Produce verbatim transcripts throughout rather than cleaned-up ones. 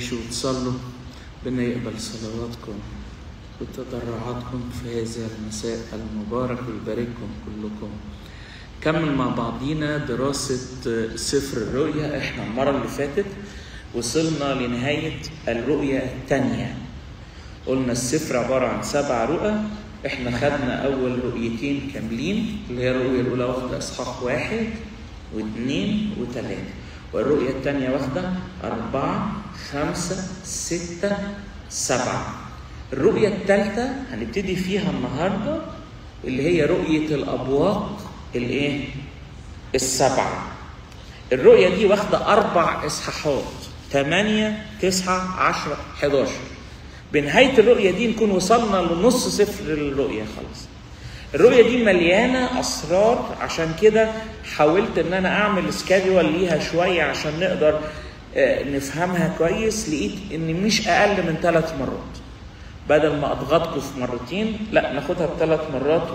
تمشوا وتصلوا ربنا يقبل صلواتكم وتضرعاتكم في هذا المساء المبارك ويبارككم كلكم. كمل مع بعضينا دراسة سفر الرؤيا. احنا المرة اللي فاتت وصلنا لنهاية الرؤيا الثانية. قلنا السفر عبارة عن سبع رؤى. احنا خدنا اول رؤيتين كاملين اللي هي الرؤيا الاولى واخدة اصحاح واحد واثنين وثلاثة، والرؤيا الثانية واخدة أربعة خمسة ستة سبعة. الرؤيا الثالثة هنبتدي فيها النهاردة اللي هي رؤية الأبواق الايه؟ السبعة. الرؤية دي واخدة أربع إصحاحات، ثمانية تسعة عشرة حداشر. بنهاية الرؤية دي نكون وصلنا لنص سفر الرؤيا خلاص. الرؤية دي مليانة أسرار، عشان كده حاولت إن أنا أعمل سكادول ليها شوية عشان نقدر نفهمها كويس. لقيت إن مش أقل من ثلاث مرات، بدل ما أضغطكم في مرتين لا ناخدها بثلاث مرات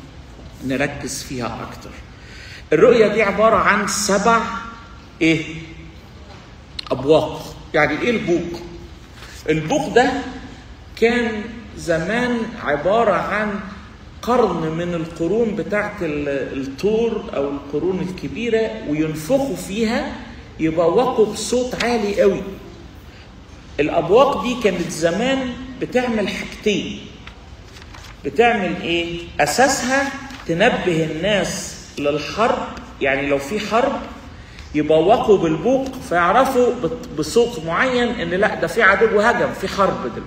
ونركز فيها أكتر. الرؤية دي عبارة عن سبع إيه؟ أبواق. يعني إيه البوق؟ البوق ده كان زمان عبارة عن قرن من القرون بتاعت الطور أو القرون الكبيرة، وينفخوا فيها يبوقوا بصوت عالي قوي. الأبواق دي كانت زمان بتعمل حاجتين. بتعمل إيه؟ أساسها تنبه الناس للحرب، يعني لو في حرب يبوقوا بالبوق فيعرفوا بصوت معين إن لا ده في عدو هجم، في حرب دلوقتي.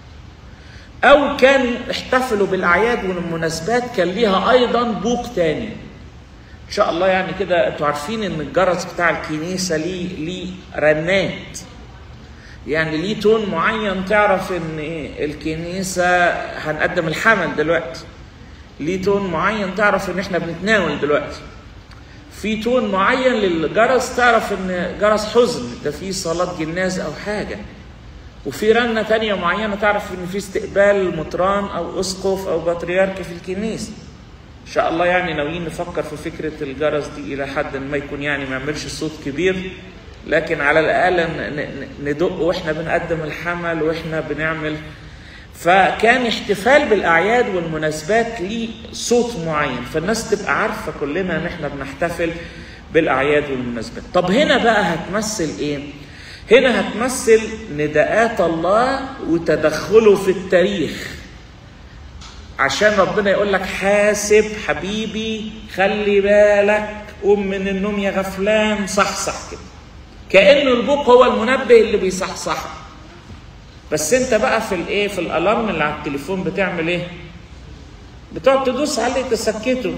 أو كان احتفلوا بالأعياد والمناسبات كان ليها أيضا بوق تاني. إن شاء الله يعني كده أنتوا عارفين إن الجرس بتاع الكنيسة ليه ليه رنات، يعني ليه تون معين تعرف إن الكنيسة هنقدم الحمل دلوقتي. ليه تون معين تعرف إن إحنا بنتناول دلوقتي. في تون معين للجرس تعرف إن جرس حزن، ده في صلاة جناز أو حاجة. وفي رنة تانية معينة تعرف إن في استقبال مطران أو أسقف أو بطريرك في الكنيسة. إن شاء الله يعني ناويين نفكر في فكرة الجرس دي إلى حد ما يكون يعني ما يعملش صوت كبير، لكن على الأقل ندق وإحنا بنقدم الحمل وإحنا بنعمل. فكان احتفال بالأعياد والمناسبات ليه صوت معين، فالناس تبقى عارفة كلنا إن إحنا بنحتفل بالأعياد والمناسبات. طب هنا بقى هتمثل إيه؟ هنا هتمثل نداءات الله وتدخله في التاريخ، عشان ربنا يقول لك حاسب حبيبي، خلي بالك، قوم من النوم يا غفلان، صحصح كده. كأنه البوق هو المنبه اللي بيصحصح. بس انت بقى في الايه؟ في الالارم اللي على التليفون بتعمل ايه؟ بتقعد تدوس عليه تسكته،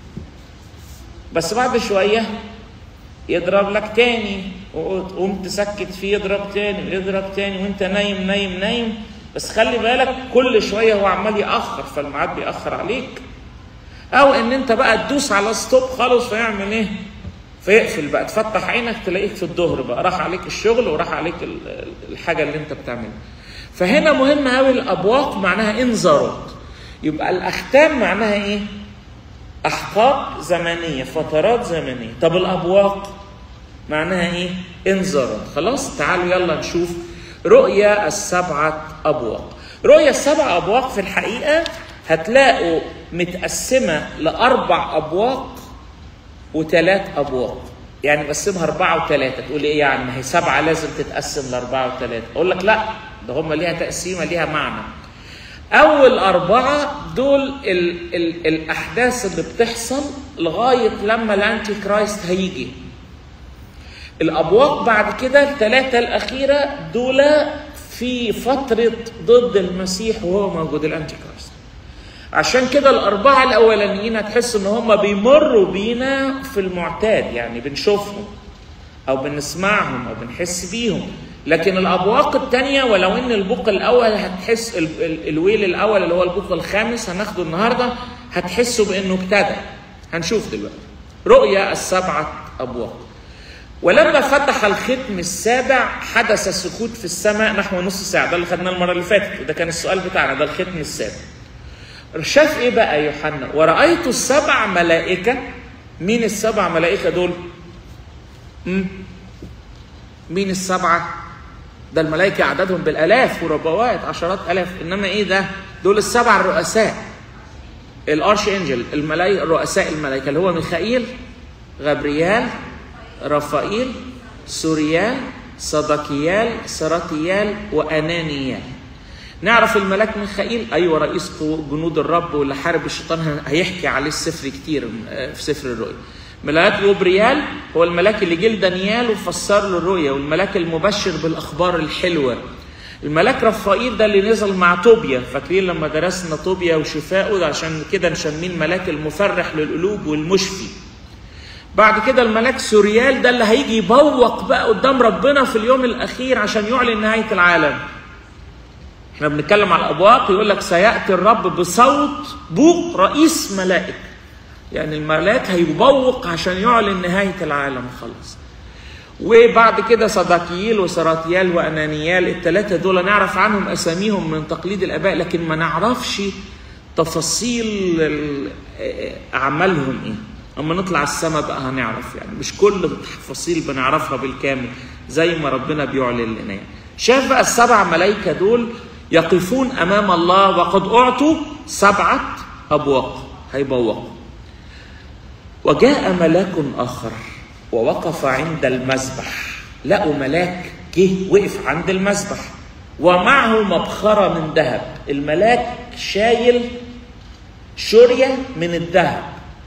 بس بعد شويه يضرب لك تاني وقوم تسكت فيه، يضرب تاني ويضرب تاني وانت نايم نايم نايم. بس خلي بالك كل شويه هو عمال ياخر، فالميعاد بيأخر عليك. او ان انت بقى تدوس على ستوب خالص فيعمل ايه؟ فيقفل بقى، تفتح عينك تلاقيك في الظهر بقى راح عليك الشغل وراح عليك الحاجه اللي انت بتعملها. فهنا مهم قوي الابواق معناها انذارات. يبقى الاختام معناها ايه؟ احقاب زمنيه، فترات زمنيه. طب الابواق معناها ايه؟ انذارات. خلاص تعالوا يلا نشوف رؤيا السبعه ابواق. رؤيا السبع ابواق في الحقيقه هتلاقوا متقسمه لاربع ابواق وثلاث ابواق. يعني بقسمها اربعه وثلاثه. تقول ايه يعني؟ ما هي سبعه لازم تتقسم لاربعه وثلاثه. اقول لك لا، ده هم ليها تقسيمه ليها معنى. اول اربعه دول ال ال الاحداث اللي بتحصل لغايه لما الانتي كرايست هيجي. الابواق بعد كده الثلاثه الاخيره دول في فتره ضد المسيح وهو موجود الانتي كرايست. عشان كده الاربعه الاولانيين هتحس ان هم بيمروا بينا في المعتاد، يعني بنشوفهم او بنسمعهم او بنحس بيهم. لكن الابواق الثانيه ولو ان البوق الاول هتحس ال ال الويل الاول اللي هو البوق الخامس هناخده النهارده هتحسوا بانه ابتدى. هنشوف دلوقتي رؤيا السبعه ابواق. ولما فتح الختم السابع حدث سكوت في السماء نحو نص ساعه. ده اللي خدناه المره اللي فاتت وده كان السؤال بتاعنا، ده الختم السابع. شاف ايه بقى يوحنا؟ ورأيت السبع ملائكه. مين السبع ملائكه دول؟ مم. مين السبعه؟ ده الملائكة عددهم بالآلاف وربوات عشرات آلاف، إنما إيه ده؟ دول السبع الرؤساء الارش انجل، الملائكة رؤساء الملائكة اللي هو ميخائيل، غبريال، رافائيل، سوريال، صدقيال، سراتيال، وأنانيال. نعرف الملاك ميخائيل، أيوة رئيس جنود الرب واللي حارب الشيطان، هيحكي عليه السفر كتير في سفر الرؤيا. ملاك غبريال هو الملاك اللي جه لدانيال وفسر له الرؤيا، والملاك المبشر بالأخبار الحلوة. الملاك رافائيل ده اللي نزل مع طوبيا، فاكرين لما درسنا طوبيا وشفاؤه، عشان كده نسميه الملاك المفرح للقلوب والمشفي. بعد كده الملاك سوريال ده اللي هيجي يبوق بقى قدام ربنا في اليوم الأخير عشان يعلن نهاية العالم. احنا بنتكلم على الأبواق، يقول لك سيأتي الرب بصوت بوق رئيس ملائكة، يعني الملاك هيبوق عشان يعلن نهاية العالم خلاص. وبعد كده صدقيال وسراتيال وأنانيال، الثلاثة دول نعرف عنهم أساميهم من تقليد الآباء، لكن ما نعرفش تفاصيل أعمالهم إيه. أما نطلع السماء بقى هنعرف، يعني مش كل التفاصيل بنعرفها بالكامل زي ما ربنا بيعلن لنا. شاف بقى السبع ملائكة دول يقفون أمام الله وقد أعطوا سبعة أبواق هيبوقوا. وجاء ملاك آخر ووقف عند المذبح. لقوا ملاك جه وقف عند المذبح ومعه مبخرة من ذهب. الملاك شايل شرية من الذهب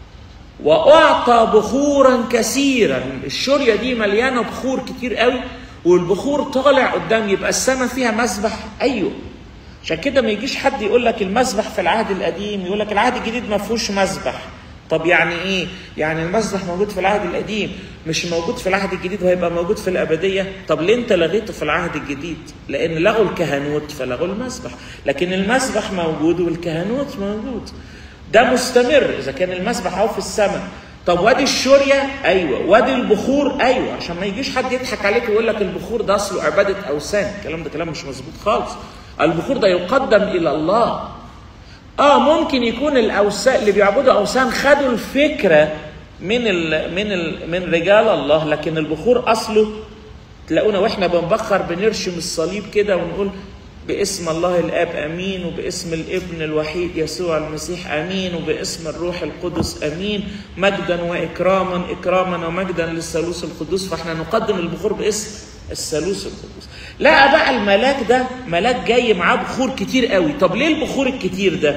وأعطى بخورا كثيرا. الشرية دي مليانة بخور كتير قوي، والبخور طالع قدام، يبقى السماء فيها مذبح. أيوه، عشان كده ما يجيش حد يقول لك المذبح في العهد القديم، يقول لك العهد الجديد ما فيهوش مذبح. طب يعني ايه؟ يعني المذبح موجود في العهد القديم مش موجود في العهد الجديد وهيبقى موجود في الأبدية؟ طب ليه انت لغيته في العهد الجديد؟ لأن لغوا الكهنوت فلغوا المذبح، لكن المذبح موجود والكهنوت موجود، ده مستمر. إذا كان المذبح أهو في السماء، طب وادي الشرية أيوة، وادي البخور أيوة، عشان ما يجيش حد يضحك عليك ويقول لك البخور ده أصله عبادة أوثان. الكلام ده كلام مش مظبوط خالص. البخور ده يقدم إلى الله. اه ممكن يكون الاوثان اللي بيعبدوا اوثان خدوا الفكره من ال من ال من رجال الله، لكن البخور اصله تلاقونا واحنا بنبخر بنرشم الصليب كده ونقول باسم الله الاب امين، وباسم الابن الوحيد يسوع المسيح امين، وباسم الروح القدس امين، مجدا واكراما اكراما ومجدا للثالوث القدوس. فاحنا نقدم البخور باسم الثالوث القدوس. لا بقى الملاك ده ملاك جاي معاه بخور كتير قوي. طب ليه البخور الكتير ده؟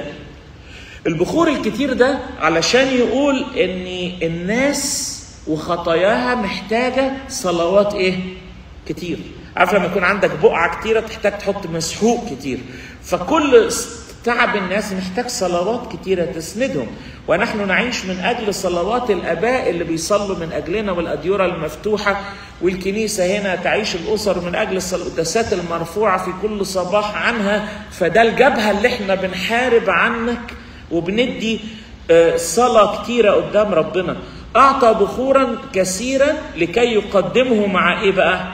البخور الكتير ده علشان يقول ان الناس وخطاياها محتاجة صلوات ايه؟ كتير. عارف لما يكون عندك بقعة كتيرة تحتاج تحط مسحوق كتير، فكل تعب الناس محتاج صلوات كتيرة تسندهم. ونحن نعيش من أجل صلوات الآباء اللي بيصلوا من أجلنا، والأديرة المفتوحة، والكنيسة هنا تعيش الأسر من أجل القداسات المرفوعة في كل صباح عنها. فده الجبهة اللي احنا بنحارب عنك وبندي صلاة كتيرة قدام ربنا. أعطى بخورا كثيرا لكي يقدمه مع إيه بقى؟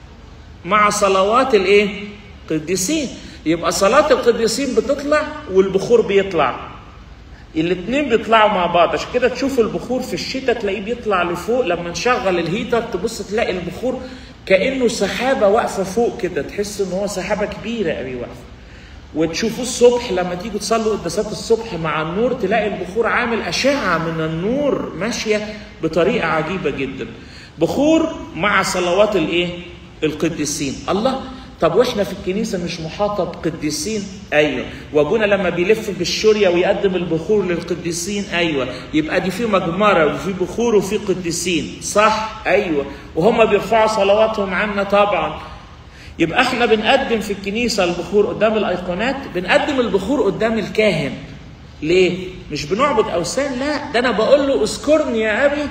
مع صلوات الإيه؟ قديسين. يبقى صلاة القديسين بتطلع والبخور بيطلع، الاثنين بيطلعوا مع بعض. عشان كده تشوف البخور في الشتاء تلاقيه بيطلع لفوق، لما نشغل الهيتر تبص تلاقي البخور كأنه سحابة واقفة فوق كده، تحس ان هو سحابة كبيرة قوي واقفة. وتشوفوه الصبح لما تيجوا تصلوا قداسات الصبح مع النور، تلاقي البخور عامل أشعة من النور ماشية بطريقة عجيبة جدا. بخور مع صلوات الايه؟ القديسين. الله، طب واحنا في الكنيسه مش محاطه بقديسين؟ ايوه. وابونا لما بيلف بالشوريه ويقدم البخور للقديسين، ايوه. يبقى دي في مجمره وفي بخور وفي قديسين، صح؟ ايوه. وهم بيرفعوا صلواتهم عنا طبعا. يبقى احنا بنقدم في الكنيسه البخور قدام الايقونات، بنقدم البخور قدام الكاهن. ليه؟ مش بنعبد اوثان، لا، ده انا بقول له اذكرني يا ابي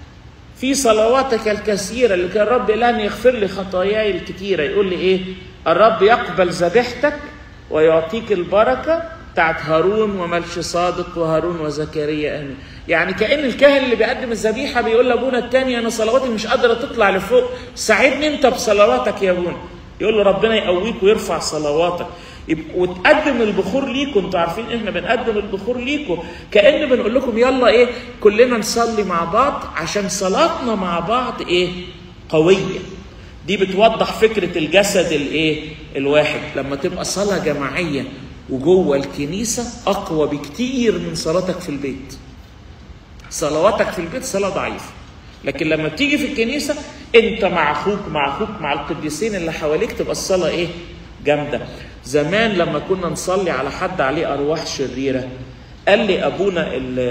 في صلواتك الكثيرة اللي كان الرب الآن يغفر لي خطاياي الكثيرة. يقول لي إيه؟ الرب يقبل ذبيحتك ويعطيك البركة بتاعت هارون وملش صادق وهارون وزكريا آمين. يعني كأن الكاهن اللي بيقدم الذبيحة بيقول لأبونا التاني أنا صلواتي مش قادرة تطلع لفوق، ساعدني أنت بصلواتك يا أبونا. يقول له ربنا يقويك ويرفع صلواتك. وتقدم البخور ليكم. انتوا عارفين احنا بنقدم البخور ليكم كأن بنقول لكم يلا ايه كلنا نصلي مع بعض، عشان صلاتنا مع بعض ايه؟ قوية. دي بتوضح فكرة الجسد الايه الواحد. لما تبقى صلاة جماعية وجوه الكنيسة أقوى بكتير من صلاتك في البيت. صلواتك في البيت صلاة ضعيفة، لكن لما تيجي في الكنيسة انت مع اخوك مع اخوك مع القديسين اللي حواليك تبقى الصلاة ايه جامدة. زمان لما كنا نصلي على حد عليه أرواح شريرة، قال لي أبونا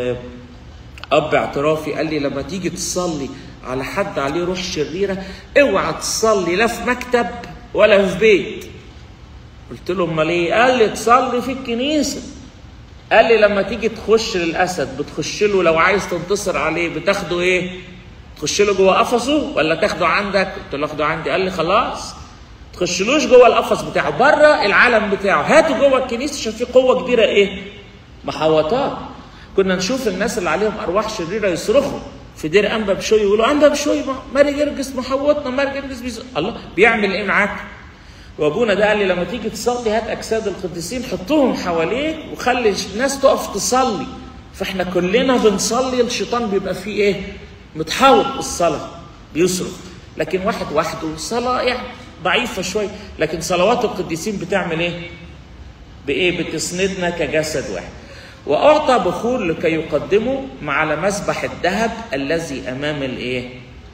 أب اعترافي، قال لي لما تيجي تصلي على حد عليه روح شريرة اوعى تصلي لا في مكتب ولا في بيت. قلت له امال ايه؟ قال لي تصلي في الكنيسة. قال لي لما تيجي تخش للأسد بتخش له لو عايز تنتصر عليه بتاخده ايه؟ تخش له جوه قفصه ولا تاخده عندك؟ قلت له اخده عندي. قال لي خلاص تخشلوش جوه القفص بتاعه، بره العالم بتاعه، هاتوا جوه الكنيسة عشان في قوة كبيرة ايه؟ محوطات. كنا نشوف الناس اللي عليهم أرواح شريرة يصرخوا في دير أنبا بشوي، يقولوا أنبا بشوي ماري جرجس محوطنا، ماري جرجس بيز... الله بيعمل إيه معاك؟ وأبونا ده قال لي لما تيجي تصلي هات أجساد القديسين حطوهم حواليك وخلي الناس تقف تصلي. فإحنا كلنا بنصلي الشيطان بيبقى فيه إيه؟ متحوط بالصلاة بيصرخ. لكن واحد وحده صلاة يعني ضعيفة شوي، لكن صلوات القديسين بتعمل إيه؟ بإيه؟ بتسندنا كجسد واحد. وأعطى بخور لكي يقدموا على مسبح الذهب الذي أمام الإيه؟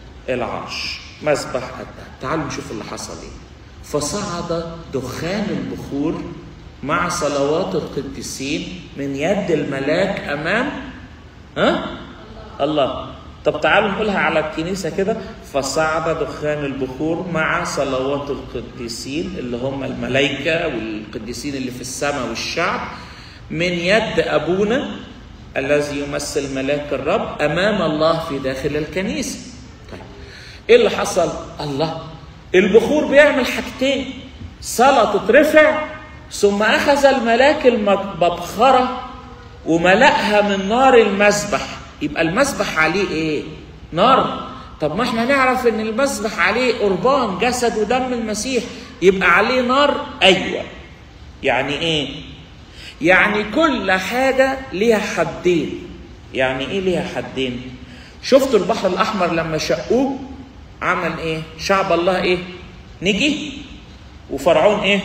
العرش. مسبح الذهب. تعالوا نشوف اللي حصل إيه. فصعد دخان البخور مع صلوات القديسين من يد الملاك أمام ها؟ الله. طب تعالوا نقولها على الكنيسة كده. فصعد دخان البخور مع صلوات القديسين اللي هم الملائكة والقديسين اللي في السماء والشعب من يد أبونا الذي يمثل ملاك الرب أمام الله في داخل الكنيسة. طيب إيه اللي حصل؟ الله البخور بيعمل حاجتين. صلاة تترفع ثم أخذ الملاك المبخرة وملأها من نار المسبح. يبقى المسبح عليه إيه؟ نار. طب ما احنا نعرف ان المسبح عليه قربان جسد ودم المسيح، يبقى عليه نار. أيوة. يعني إيه؟ يعني كل حاجة ليها حدين. يعني إيه ليها حدين؟ شفتوا البحر الأحمر لما شقوه عمل إيه؟ شعب الله إيه؟ نجي وفرعون إيه؟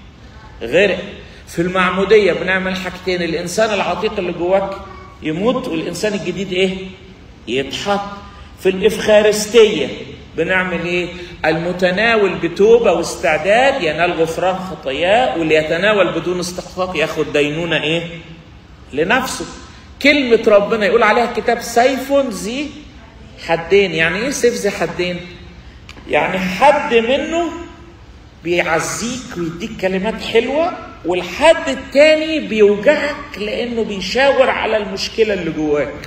غرق. في المعمودية بنعمل حاجتين، الإنسان العتيق اللي جواك يموت والإنسان الجديد إيه؟ يتحط. في الإفخارستية بنعمل إيه؟ المتناول بتوبة واستعداد ينال غفران خطاياه، واللي يتناول بدون استحقاق ياخد دينونة إيه؟ لنفسه. كلمة ربنا يقول عليها الكتاب سيف ذي حدين. يعني إيه سيف ذي حدين؟ يعني حد منه بيعزيك ويديك كلمات حلوة، والحد التاني بيوجعك لأنه بيشاور على المشكلة اللي جواك.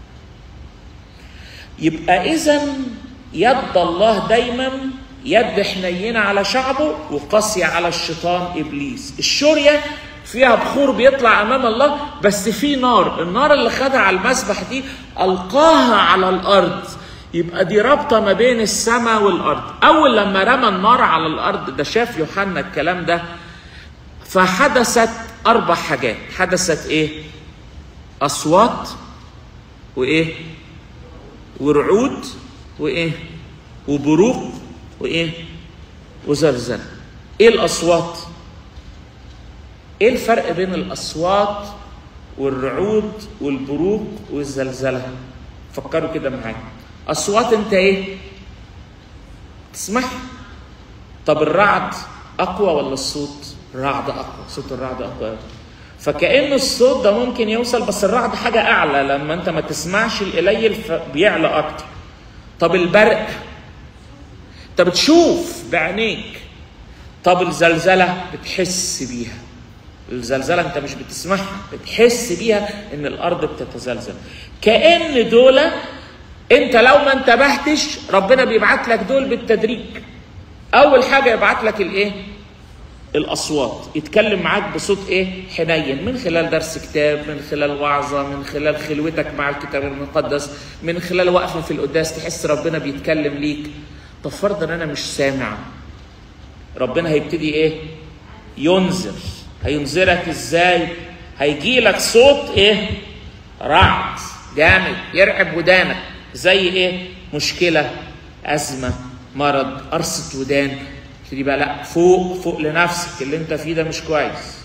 يبقى إذن يد الله دايما يد حنينة على شعبه وقاسية على الشيطان إبليس. الشورية فيها بخور بيطلع أمام الله، بس في نار. النار اللي خدها على المسبح دي ألقاها على الأرض. يبقى دي رابطة ما بين السماء والأرض. أول لما رمى النار على الأرض، ده شاف يوحنا الكلام ده، فحدثت أربع حاجات. حدثت إيه؟ أصوات وإيه؟ ورعود وإيه؟ وبروق وإيه؟ وزلزال. إيه الأصوات؟ إيه الفرق بين الأصوات والرعود والبروق والزلزلة؟ فكروا كده معايا. أصوات أنت إيه؟ تسمح. طب الرعد أقوى ولا الصوت؟ الرعد أقوى. صوت الرعد أقوى. فكأن الصوت ده ممكن يوصل، بس الرعد حاجة أعلى. لما أنت ما تسمعش القليل بيعلى أكتر. طب البرق أنت بتشوف بعينيك. طب الزلزلة بتحس بيها. الزلزلة أنت مش بتسمعها، بتحس بيها إن الأرض بتتزلزل. كأن دولة أنت لو ما انتبهتش ربنا بيبعت لك دول بالتدريج. أول حاجة يبعت لك الإيه؟ الأصوات. يتكلم معاك بصوت إيه؟ حنين، من خلال درس كتاب، من خلال وعظة، من خلال خلوتك مع الكتاب المقدس، من خلال وقفة في القداس تحس ربنا بيتكلم ليك. طب فرضا أنا مش سامع، ربنا هيبتدي إيه؟ ينذر. هينذرك إزاي؟ هيجي لك صوت إيه؟ رعد جامد يرعب ودانك. زي إيه؟ مشكلة، أزمة، مرض، قرصة ودان، تبتدي بقى لا فوق فوق لنفسك، اللي انت فيه ده مش كويس.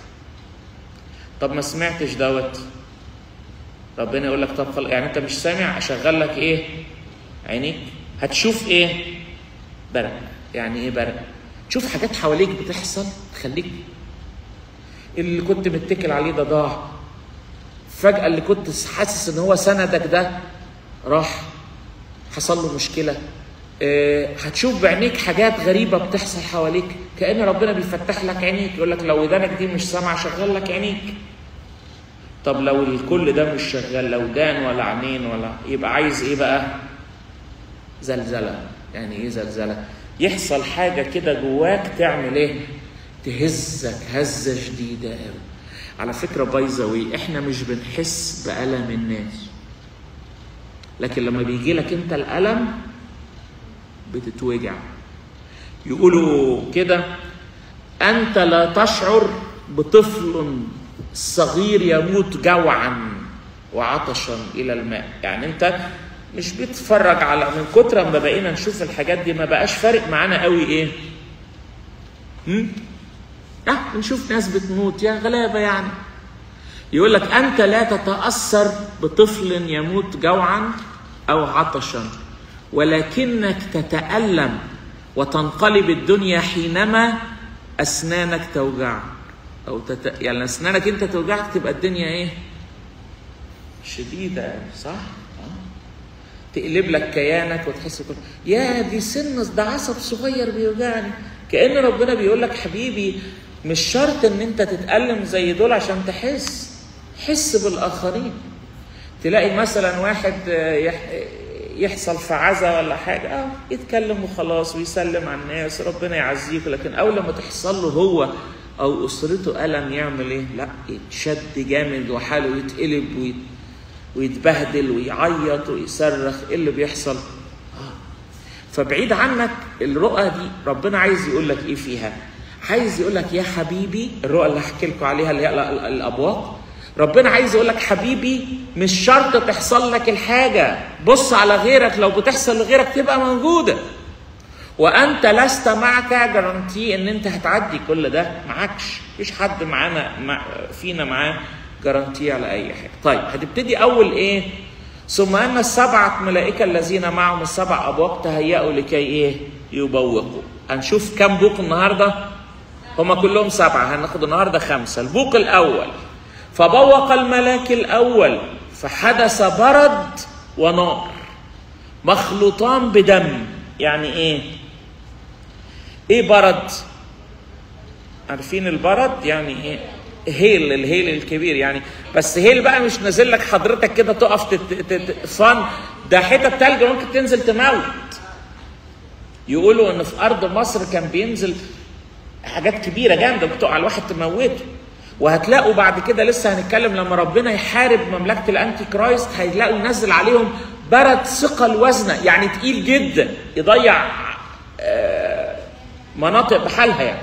طب ما سمعتش دوت، ربنا يقول لك طب خلاص، يعني انت مش سامع، اشغل لك ايه؟ عينيك، هتشوف ايه؟ برق. يعني ايه برق؟ تشوف حاجات حواليك بتحصل تخليك اللي كنت متكل عليه ده ضاع، فجأة اللي كنت حاسس ان هو سندك ده راح، حصل له مشكلة. اه هتشوف بعينيك حاجات غريبة بتحصل حواليك، كأن ربنا بيفتح لك عينيك، يقول لك لو ودانك دي مش سامعة شغل لك عينيك. طب لو الكل ده مش شغال، لو دان ولا عينين ولا، يبقى عايز ايه بقى؟ زلزلة. يعني ايه زلزلة؟ يحصل حاجة كده جواك تعمل ايه؟ تهزك هزة شديدة قوي. على فكرة باي ذا واي، احنا مش بنحس بألم الناس، لكن لما بيجي لك انت الألم بتتوجع. يقولوا كده انت لا تشعر بطفل صغير يموت جوعا وعطشا الى الماء. يعني انت مش بتتفرج على، من كتر ما بقينا نشوف الحاجات دي ما بقاش فارق معانا قوي ايه؟ هم؟ اه بنشوف ناس بتموت يا غلابه يعني. يقول لك انت لا تتاثر بطفل يموت جوعا او عطشا، ولكنك تتألم وتنقلب الدنيا حينما اسنانك توجعك، او تت... يعني اسنانك انت توجعك تبقى الدنيا ايه؟ شديده، صح؟ تقلب لك كيانك وتحس كل يا دي سنس، ده عصب صغير بيوجعني. كأن ربنا بيقول لك حبيبي مش شرط ان انت تتألم زي دول عشان تحس، حس بالآخرين. تلاقي مثلا واحد يحصل في عزا ولا حاجة اه يتكلم وخلاص ويسلم على الناس، ربنا يعزيك، لكن اول لما تحصل له هو او اسرته ألم يعمل ايه؟ لا يتشد جامد وحاله يتقلب ويت ويتبهدل ويعيط ويصرخ. ايه اللي بيحصل؟ آه. فبعيد عنك الرؤى دي، ربنا عايز يقول لك ايه فيها؟ عايز يقول لك يا حبيبي، الرؤى اللي هحكي لكم عليها اللي هي الابواق، ربنا عايز يقول لك حبيبي مش شرط تحصل لك الحاجه، بص على غيرك، لو بتحصل لغيرك تبقى موجوده، وانت لست معك جارانتي ان انت هتعدي كل ده، معكش، مفيش حد معانا مع فينا معاه جارانتي على اي حاجه. طيب هتبتدي اول ايه؟ ثم ان السبعه ملائكه الذين معهم السبع ابواق تهيأوا لكي ايه؟ يبوقوا. هنشوف كم بوق النهارده؟ هما كلهم سبعه، هناخد النهارده خمسه. البوق الاول، فبوق الملاك الاول فحدث برد ونار مخلوطان بدم. يعني ايه؟ ايه برد؟ عارفين البرد يعني ايه؟ هيل، الهيل الكبير يعني، بس هيل بقى مش نازل لك حضرتك كده تقف فن، ده حتة تلج ممكن تنزل تموت. يقولوا ان في ارض مصر كان بينزل حاجات كبيرة جامدة بتقع على الواحد تموته. وهتلاقوا بعد كده لسه هنتكلم لما ربنا يحارب مملكة الانتي كرايست، هيلاقوا ينزل عليهم برد ثقل وزنه، يعني تقيل جدا يضيع مناطق بحالها يعني.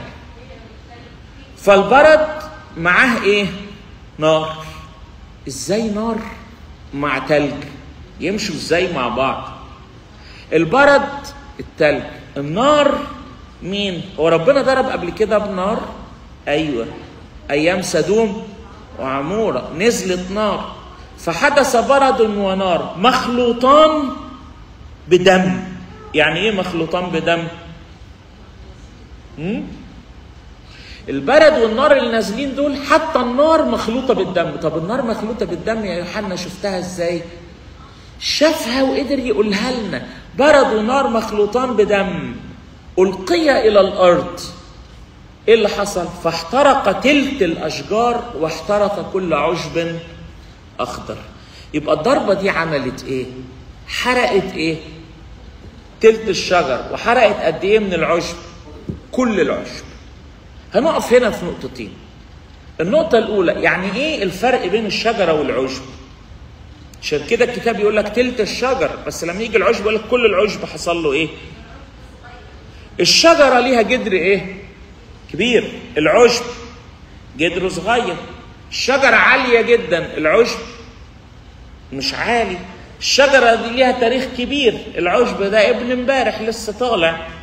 فالبرد معاه ايه؟ نار. ازاي نار مع تلج؟ يمشوا ازاي مع بعض؟ البرد التلج، النار مين؟ هو ربنا ضرب قبل كده بنار؟ ايوه، ايام سدوم وعمورة نزلت نار، فحدث برد ونار مخلوطان بدم. يعني ايه مخلوطان بدم؟ هم؟ البرد والنار اللي نازلين دول، حتى النار مخلوطه بالدم. طب النار مخلوطه بالدم يا يوحنا شفتها ازاي؟ شافها وقدر يقولها لنا، برد ونار مخلوطان بدم ألقي إلى الأرض. إيه اللي حصل؟ فاحترق تلت الأشجار واحترق كل عشب أخضر. يبقى الضربة دي عملت إيه؟ حرقت إيه؟ تلت الشجر، وحرقت قد إيه من العشب؟ كل العشب. هنقف هنا في نقطتين. النقطة الأولى، يعني إيه الفرق بين الشجرة والعشب؟ عشان كده الكتاب يقول لك تلت الشجر، بس لما يجي العشب يقول لك كل العشب حصل له إيه؟ الشجرة ليها جدر إيه؟ كبير، العشب جدره صغير. الشجرة عالية جدا، العشب مش عالي. الشجرة دي ليها تاريخ كبير، العشب ده ابن امبارح لسه طالع.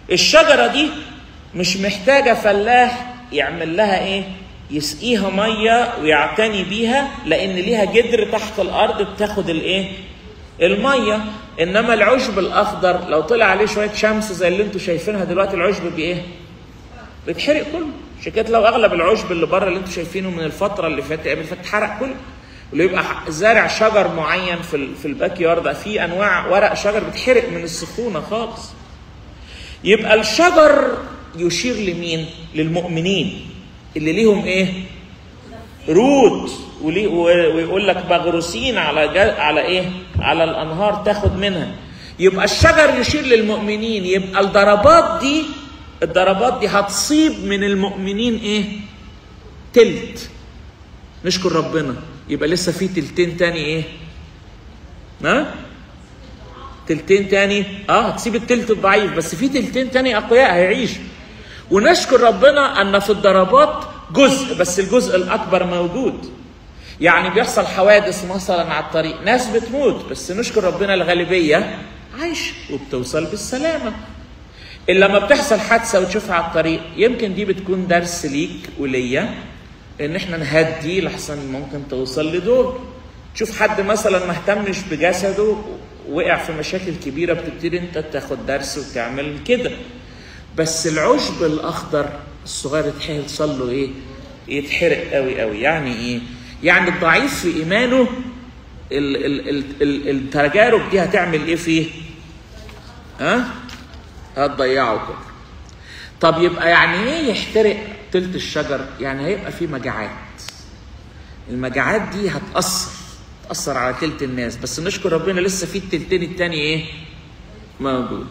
الشجرة دي مش محتاجة فلاح يعمل لها ايه؟ يسقيها مية ويعتني بيها، لان ليها جدر تحت الارض بتاخد الايه؟ المية. انما العشب الاخضر لو طلع عليه شوية شمس زي اللي انتوا شايفينها دلوقتي، العشب بايه؟ بيتحرق كله. عشان كده لو اغلب العشب اللي بره اللي انتوا شايفينه من الفترة اللي فاتت اللي فاتت اتحرق كله. واللي يبقى زارع شجر معين في في الباك يارد، في انواع ورق شجر بتحرق من السخونة خالص. يبقى الشجر يشير لمين؟ للمؤمنين اللي ليهم ايه؟ روت، ويقول لك مغروسين على على ايه؟ على الانهار تاخد منها. يبقى الشجر يشير للمؤمنين. يبقى الضربات دي الضربات دي هتصيب من المؤمنين ايه؟ تلت. نشكر ربنا. يبقى لسه في تلتين تاني ايه؟ ها؟ تلتين تاني اه هتسيب التلت الضعيف، بس في تلتين تاني اقوياء هيعيش. ونشكر ربنا ان في الضربات جزء، بس الجزء الاكبر موجود. يعني بيحصل حوادث مثلا على الطريق، ناس بتموت، بس نشكر ربنا الغالبيه عايشه وبتوصل بالسلامه. الا لما بتحصل حادثه وتشوفها على الطريق، يمكن دي بتكون درس ليك وليا ان احنا نهدي لحسن ممكن توصل لدور. تشوف حد مثلا ما اهتمش بجسده وقع في مشاكل كبيره، بتبتدي انت تاخد درس وتعمل كده. بس العشب الاخضر الصغير يحصل له ايه؟ يتحرق قوي قوي. يعني ايه؟ يعني الضعيف في ايمانه ال ال ال ال التجارب دي هتعمل ايه فيه؟ ها؟ هتضيعه كده. طب يبقى يعني ايه يحترق تلت الشجر؟ يعني هيبقى فيه مجاعات. المجاعات دي هتأثر تأثر على تلت الناس، بس نشكر ربنا لسه في التلتين التاني ايه؟ موجود.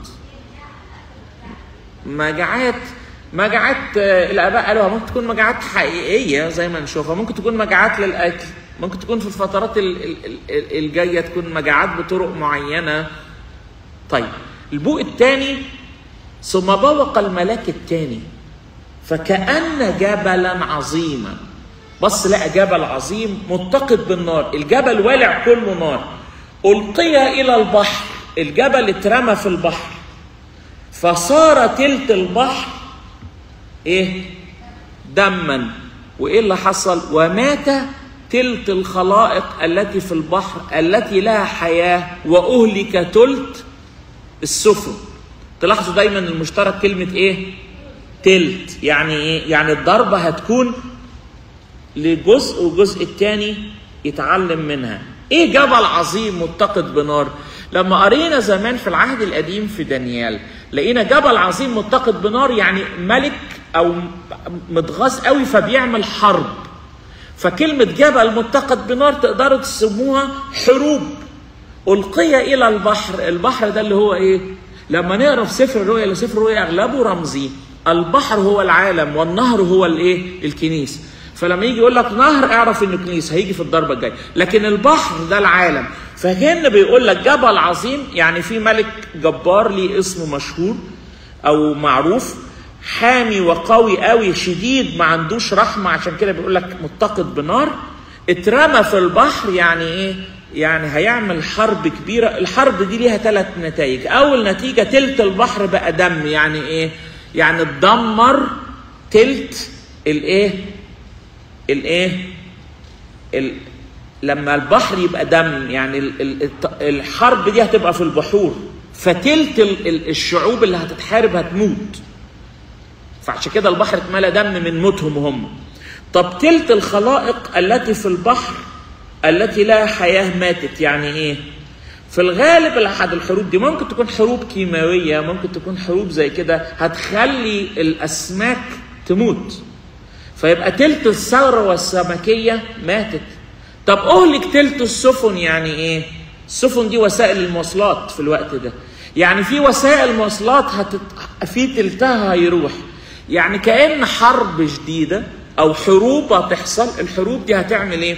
مجاعات مجاعات الاباء قالوها ممكن تكون مجاعات حقيقيه زي ما نشوفها، ممكن تكون مجاعات للاكل، ممكن تكون في الفترات الجايه تكون مجاعات بطرق معينه. طيب البوق الثاني، ثم بوق الملاك الثاني فكأن جبلا عظيما. بص لقى جبل عظيم متقد بالنار، الجبل والع كله نار، ألقي إلى البحر، الجبل اترمى في البحر، فصار تلت البحر ايه؟ دما. وايه اللي حصل؟ ومات تلت الخلائق التي في البحر التي لها حياه، واهلك تلت السفن. تلاحظوا دايما المشترك كلمه ايه؟ تلت. يعني ايه؟ يعني الضربه هتكون لجزء وجزء الثاني يتعلم منها. ايه جبل عظيم متقد بنار؟ لما قرينا زمان في العهد القديم في دانيال لقينا جبل عظيم متقد بنار، يعني ملك او متغاظ قوي فبيعمل حرب. فكلمه جبل متقد بنار تقدروا تسموها حروب. القي الى البحر، البحر ده اللي هو ايه؟ لما نقرا في سفر الرؤيا، لسفر الرؤيا اغلبه رمزي، البحر هو العالم والنهر هو الايه؟ الكنيسه. فلما يجي يقول لك نهر اعرف انه كنيسه، هيجي في الضربه الجايه. لكن البحر ده العالم. فكان بيقول لك جبل عظيم، يعني في ملك جبار ليه اسمه مشهور او معروف، حامي وقوي قوي شديد ما عندوش رحمه، عشان كده بيقول لك متقد بنار، اترمى في البحر. يعني ايه؟ يعني هيعمل حرب كبيره. الحرب دي ليها ثلاث نتائج. اول نتيجه تلت البحر بقى دم. يعني ايه؟ يعني اتدمر تلت الايه؟ الايه؟ ال... لما البحر يبقى دم، يعني ال... ال... الحرب دي هتبقى في البحور، فتلت ال... الشعوب اللي هتتحارب هتموت. فعشان كده البحر اتملى دم من موتهم هم. طب تلت الخلائق التي في البحر التي لا حياة ماتت. يعني ايه؟ في الغالب احد الحروب دي ممكن تكون حروب كيماوية، ممكن تكون حروب زي كده هتخلي الاسماك تموت، فيبقى تلت الثروة والسمكية ماتت. طب اهلك تلت السفن. يعني ايه؟ السفن دي وسائل المواصلات في الوقت ده، يعني في وسائل مواصلات هتت... في تلتها هيروح. يعني كأن حرب شديدة او حروب هتحصل، الحروب دي هتعمل ايه؟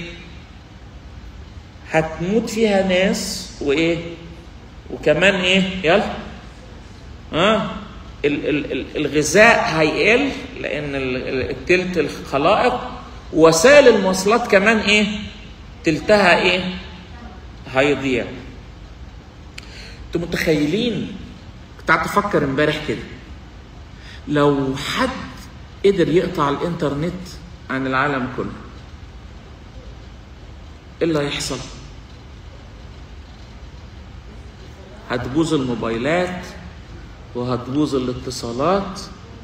هتموت فيها ناس، وايه؟ وكمان ايه؟ يلا ها ال ال الغذاء هيقل لان التلت الخلائق، وسائل المواصلات كمان ايه؟ تلتها ايه؟ هيضيع. انتوا متخيلين؟ كنت قاعد افكر امبارح كده، لو حد قدر يقطع الانترنت عن العالم كله، ايه اللي هيحصل؟ هتبوظ الموبايلات، وهتبوظ الاتصالات،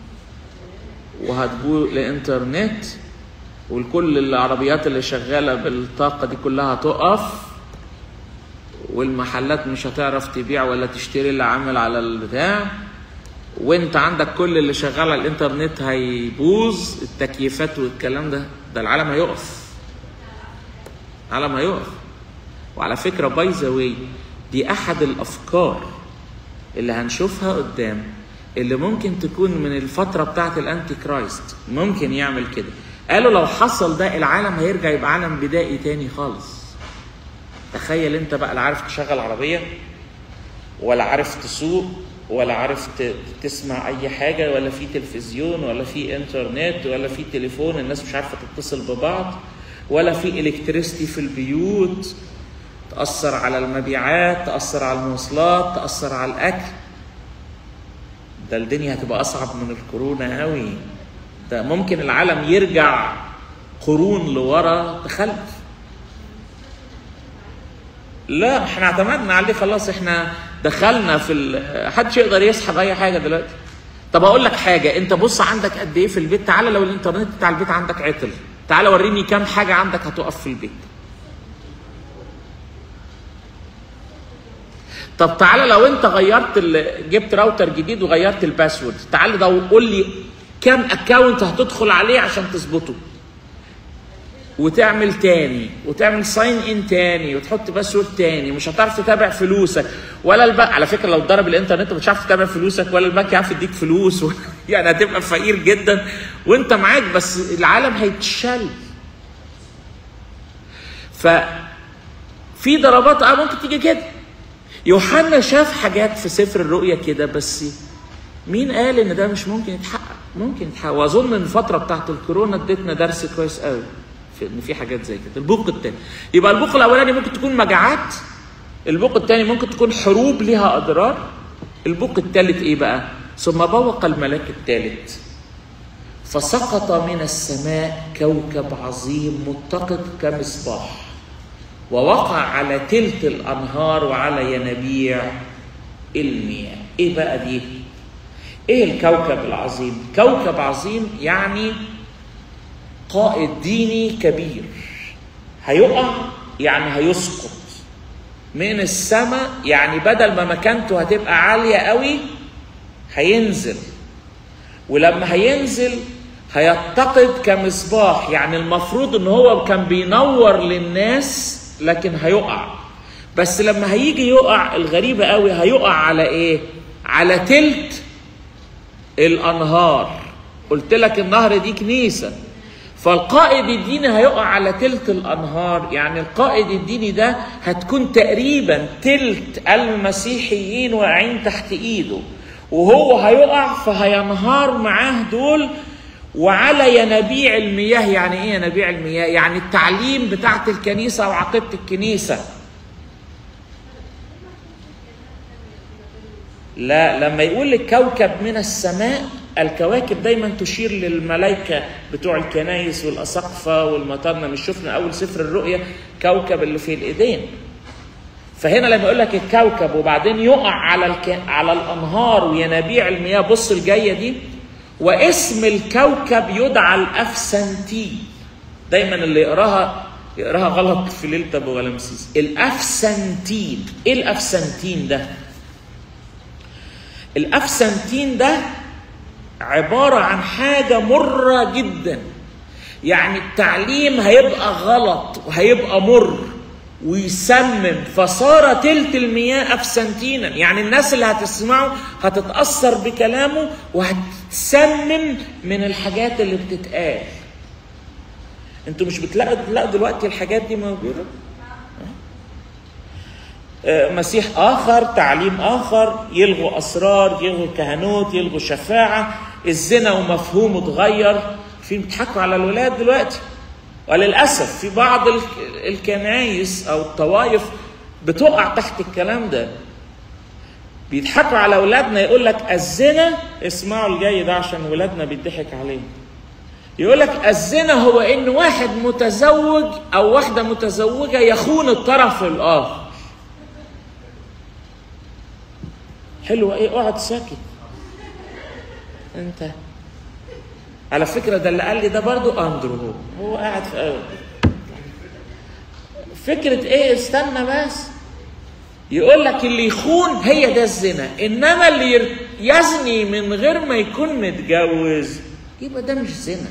وهتبوظ الانترنت، وكل العربيات اللي شغاله بالطاقه دي كلها هتقف، والمحلات مش هتعرف تبيع ولا تشتري اللي عامل على البتاع، وانت عندك كل اللي شغال على الانترنت هيبوظ، التكييفات والكلام ده، ده العالم هيقف. العالم هيقف. وعلى فكره باي ذا واي، دي احد الافكار اللي هنشوفها قدام، اللي ممكن تكون من الفتره بتاعت الانتي كرايست، ممكن يعمل كده. قالوا لو حصل ده العالم هيرجع يبقى عالم بدائي تاني خالص. تخيل انت بقى لا عارف تشغل عربيه، ولا عارف تسوق، ولا عارف تسمع اي حاجه، ولا في تلفزيون، ولا في انترنت، ولا في تليفون، الناس مش عارفه تتصل ببعض، ولا في الكتريستي في البيوت، تأثر على المبيعات، تأثر على المواصلات، تأثر على الأكل. ده الدنيا هتبقى أصعب من الكورونا قوي. ده ممكن العالم يرجع قرون لورا تخلف. لا احنا اعتمدنا عليه خلاص، احنا دخلنا في محدش يقدر يسحب أي حاجة دلوقتي. طب أقول لك حاجة، أنت بص عندك قد إيه في البيت، تعالى لو الإنترنت بتاع البيت عندك عطل، تعالى وريني كام حاجة عندك هتقف في البيت. طب تعالى لو انت غيرت جبت راوتر جديد وغيرت الباسورد، تعالى ده وقول لي كام اكونت هتدخل عليه عشان تظبطه، وتعمل تاني، وتعمل ساين ان تاني، وتحط باسورد تاني، مش هتعرف تتابع فلوسك ولا البنك. على فكره لو ضرب الانترنت مش هتعرف تتابع فلوسك، ولا البنك يعرف يديك فلوس و... يعني هتبقى فقير جدا وانت معاك، بس العالم هيتشل. ف في ضربات اه ممكن تيجي كده. يوحنا شاف حاجات في سفر الرؤيا كده، بس مين قال ان ده مش ممكن يتحقق؟ ممكن يتحقق. واظن ان الفتره بتاعت الكورونا ادتنا درس كويس قوي في ان في حاجات زي كده. البوق الثاني، يبقى البوق الاولاني ممكن تكون مجاعات، البوق الثاني ممكن تكون حروب ليها اضرار، البوق الثالث ايه بقى؟ ثم بوق الملاك الثالث فسقط من السماء كوكب عظيم متقد كمصباح، ووقع على تلت الأنهار وعلى ينابيع المياه. إيه بقى دي؟ إيه الكوكب العظيم؟ كوكب عظيم يعني قائد ديني كبير، هيقع يعني هيسقط من السماء، يعني بدل ما مكانته هتبقى عالية قوي هينزل، ولما هينزل هيتقد كمصباح، يعني المفروض ان هو كان بينور للناس لكن هيقع. بس لما هيجي يقع الغريبة قوي، هيقع على ايه؟ على تلت الانهار. قلت لك النهر دي كنيسة، فالقائد الديني هيقع على تلت الانهار، يعني القائد الديني ده هتكون تقريبا تلت المسيحيين واقعين تحت ايده، وهو هيقع فهينهار معاه دول. وعلى ينابيع المياه، يعني ايه ينابيع المياه؟ يعني التعليم بتاعت الكنيسة وعقيدة الكنيسة. لا، لما يقول لك كوكب من السماء، الكواكب دايما تشير للملائكة بتوع الكنايس والأساقفة والمطرنة. مش شفنا أول سفر الرؤيا كوكب اللي في الإيدين؟ فهنا لما يقول لك الكوكب وبعدين يقع على الك... على الأنهار وينابيع المياه، بص الجاية دي، واسم الكوكب يدعى الأفسنتين. دايما اللي يقراها يقراها غلط في ليلة أبو غلامسيس. الأفسنتين، إيه الأفسنتين ده؟ الأفسنتين ده عبارة عن حاجة مرة جدا، يعني التعليم هيبقى غلط وهيبقى مر ويسمم، فصار تلت المياه أفسنتينا، يعني الناس اللي هتسمعه هتتأثر بكلامه وهتسمم من الحاجات اللي بتتقال. انتوا مش بتلاقوا دلوقتي الحاجات دي موجودة؟ مسيح آخر، تعليم آخر، يلغوا أسرار، يلغوا كهنوت، يلغوا شفاعة، الزنا ومفهومه اتغير. في بيضحكوا على الولاد دلوقتي، وللأسف في بعض الكنايس أو الطوائف بتقع تحت الكلام ده. بيضحكوا على اولادنا، يقول لك الزنا، اسمعوا الجاي ده عشان ولادنا بيضحك عليهم، يقول لك الزنا هو ان واحد متزوج او واحده متزوجه يخون الطرف الاخر. حلوه ايه؟ اقعد ساكت انت. على فكره ده اللي قال لي ده برضو اندرو، هو هو قاعد في اول فكره ايه؟ استنى بس. يقول لك اللي يخون هي ده الزنا، انما اللي يزني من غير ما يكون متجوز يبقى ده مش زنا.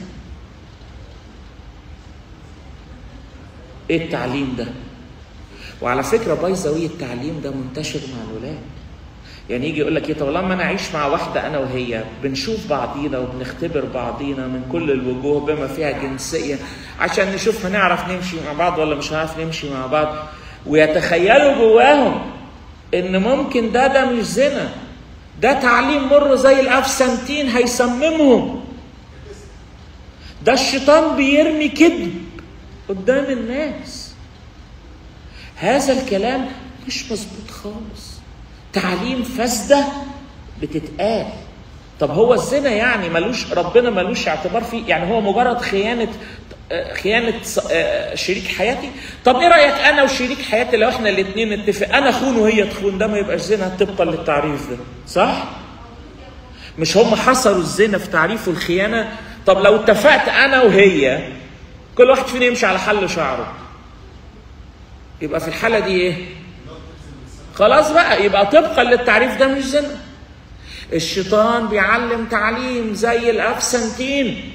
ايه التعليم ده؟ وعلى فكره باي ذا واي التعليم ده منتشر مع الولاد. يعني يجي يقول لك ايه، طب لما انا اعيش مع واحده انا وهي بنشوف بعضينا وبنختبر بعضينا من كل الوجوه بما فيها جنسيه عشان نشوف هنعرف نمشي مع بعض ولا مش هنعرف نمشي مع بعض، ويتخيلوا جواهم ان ممكن ده ده مش زنا، ده تعليم مر زي الافسنتين هيسممهم. ده الشيطان بيرمي كذب قدام الناس. هذا الكلام مش مظبوط خالص، تعليم فاسده بتتقال. طب هو الزنا يعني ملوش ربنا ملوش اعتبار فيه؟ يعني هو مجرد خيانه خيانه شريك حياتي؟ طب ايه رايك انا وشريك حياتي لو احنا الاثنين نتفق انا اخون وهي تخون، ده ما يبقاش زنا طبقا للتعريف ده، صح؟ مش هم حصروا الزنا في تعريف الخيانه؟ طب لو اتفقت انا وهي كل واحد فينا يمشي على حل شعره، يبقى في الحاله دي ايه؟ خلاص بقى، يبقى طبقا للتعريف ده مش زنا. الشيطان بيعلم تعليم زي الافسنتين،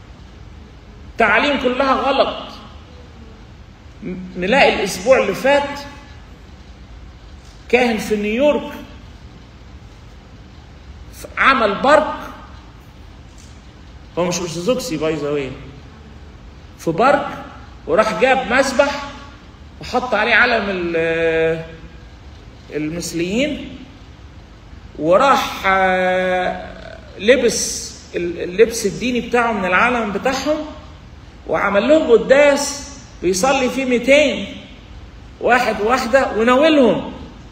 تعليم كلها غلط. نلاقي الاسبوع اللي فات كاهن في نيويورك عمل بارك، هو مش ارثوذكسي باي ذا واي، في بارك وراح جاب مسبح وحط عليه علم المثليين، وراح لبس اللبس الديني بتاعه من العالم بتاعهم، وعمل لهم قداس بيصلي فيه مئتين واحد واحدة وناولهم،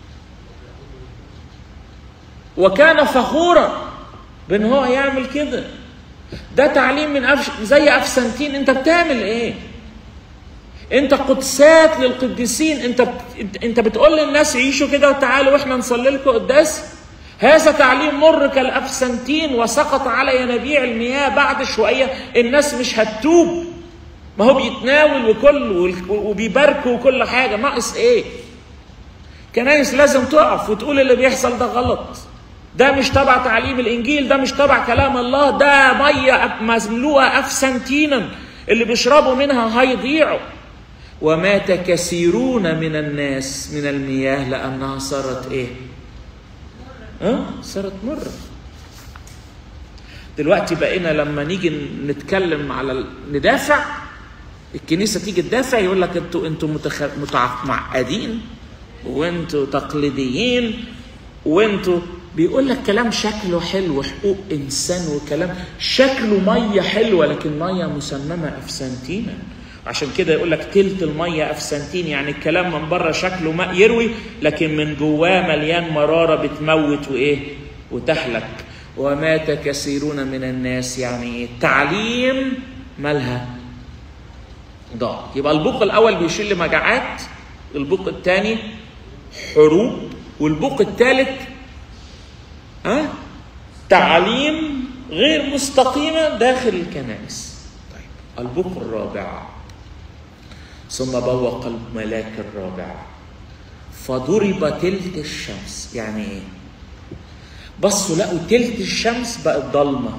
وكان فخورا بان هو يعمل كده. ده تعليم من أفش... زي افسنتين. انت بتعمل ايه؟ انت قدسات للقديسين، انت بت... انت بتقول للناس عيشوا كده وتعالوا واحنا نصلي لكم قداس. هذا تعليم مر كالافسنتين وسقط على ينابيع المياه. بعد شويه الناس مش هتتوب، ما هو بيتناول وكل وبيباركوا وكل حاجه، ناقص ايه؟ كنايس لازم تقف وتقول اللي بيحصل ده غلط، ده مش تبع تعليم الانجيل، ده مش تبع كلام الله، ده ميه مملوءه افسنتينا اللي بيشربوا منها هيضيعوا. ومات كثيرون من الناس من المياه لانها صارت ايه؟ ها؟ صارت مره. دلوقتي بقينا لما نيجي نتكلم على ندافع، الكنيسه تيجي تدافع يقول لك انتوا انتوا متخ... متعقدين وانتوا تقليديين وانتوا، بيقول لك كلام شكله حلو، حقوق انسان وكلام شكله ميه حلوه، لكن ميه مسممه افسنتينا. عشان كده يقول لك تلت الميه افسنتين، يعني الكلام من بره شكله ماء يروي لكن من جواه مليان مراره بتموت وايه وتهلك. ومات كثيرون من الناس، يعني ايه؟ تعليم مالها ضاع. يبقى البوق الاول بيشيل لمجاعات، البوق الثاني حروب، والبوق الثالث ها تعليم غير مستقيمه داخل الكنائس. طيب البوق الرابع، ثم بوق الملاك الرابع فضرب تلت الشمس. يعني ايه؟ بصوا لقوا تلت الشمس بقت ضلمه،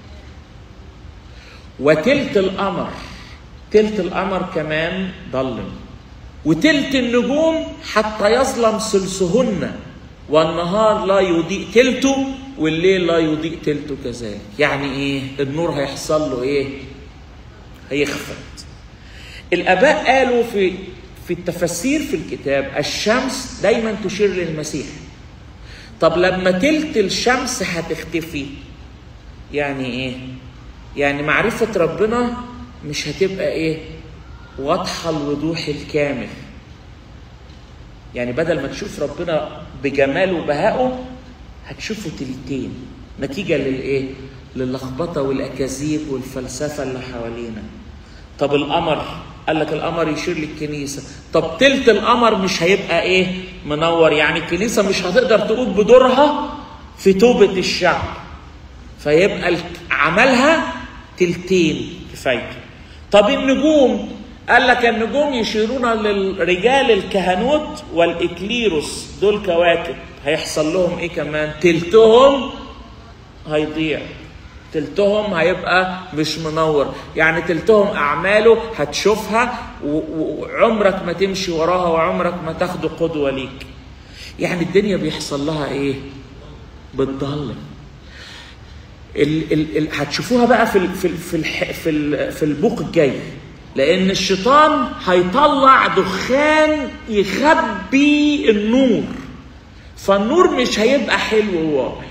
وتلت القمر تلت القمر كمان ضلم، وتلت النجوم حتى يظلم ثلثهن، والنهار لا يضيء تلته والليل لا يضيء تلته كذلك. يعني ايه؟ النور هيحصل له ايه؟ هيخفت. الاباء قالوا في في التفسير في الكتاب الشمس دايما تشير للمسيح. طب لما تلت الشمس هتختفي يعني ايه؟ يعني معرفة ربنا مش هتبقى ايه؟ واضحة الوضوح الكامل. يعني بدل ما تشوف ربنا بجماله وبهائه هتشوفوا تلتين نتيجة للإيه؟ للخبطة والأكاذيب والفلسفة اللي حوالينا. طب القمر، قال لك القمر يشير للكنيسة. طب تلت القمر مش هيبقى إيه؟ منور، يعني الكنيسة مش هتقدر تقوم بدورها في توبة الشعب، فيبقى عملها تلتين كفايته. طب النجوم، قال لك النجوم يشيرون للرجال الكهنوت والإكليروس، دول كواكب هيحصل لهم إيه كمان؟ تلتهم هيضيع، تلتهم هيبقى مش منور، يعني تلتهم أعماله هتشوفها وعمرك ما تمشي وراها وعمرك ما تاخده قدوة ليك. يعني الدنيا بيحصل لها إيه؟ بتضلم. ال ال ال هتشوفوها بقى في ال في ال في ال في, ال في البوق الجاي، لأن الشيطان هيطلع دخان يخبي النور، فالنور مش هيبقى حلو وواضح.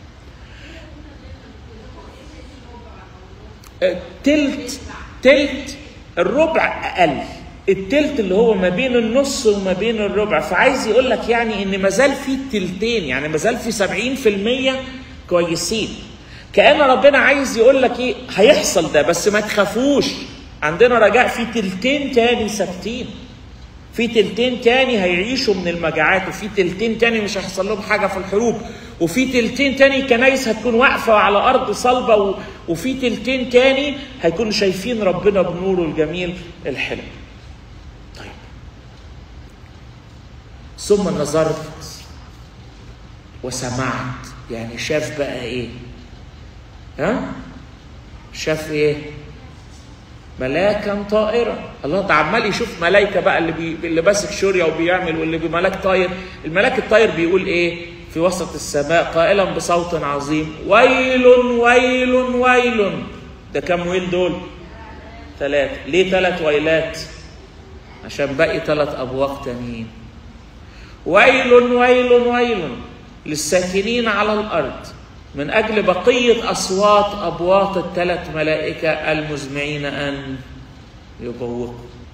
تلت تلت الربع أقل، التلت اللي هو ما بين النص وما بين الربع، فعايز يقول لك يعني إن مازال في تلتين، يعني مازال في سبعين في المية كويسين. كأن ربنا عايز يقول لك إيه؟ هيحصل ده بس ما تخافوش، عندنا رجاء، في تلتين تاني ثابتين، في تلتين تاني هيعيشوا من المجاعات، وفي تلتين تاني مش هيحصل لهم حاجة في الحروب، وفي تلتين تاني كنايس هتكون واقفة على أرض صلبة، وفي تلتين تاني هيكونوا شايفين ربنا بنوره الجميل الحلو. طيب، ثم نظرت وسمعت، يعني شاف بقى إيه؟ ها؟ شاف إيه؟ ملاكا طائرا. الله ده عمال يشوف ملايكه بقى، اللي بي... اللي ماسك شوريا وبيعمل، واللي بملاك طاير. الملاك الطاير بيقول ايه في وسط السماء قائلا بصوت عظيم: ويل ويل ويل. ده كم ويل دول؟ ثلاثه. ليه ثلاث ويلات؟ عشان باقي ثلاث ابواق تانيين. ويل ويل ويل للساكنين على الارض من أجل بقية أصوات أبواق الثلاث ملائكة المزمعين أن يبوقوا.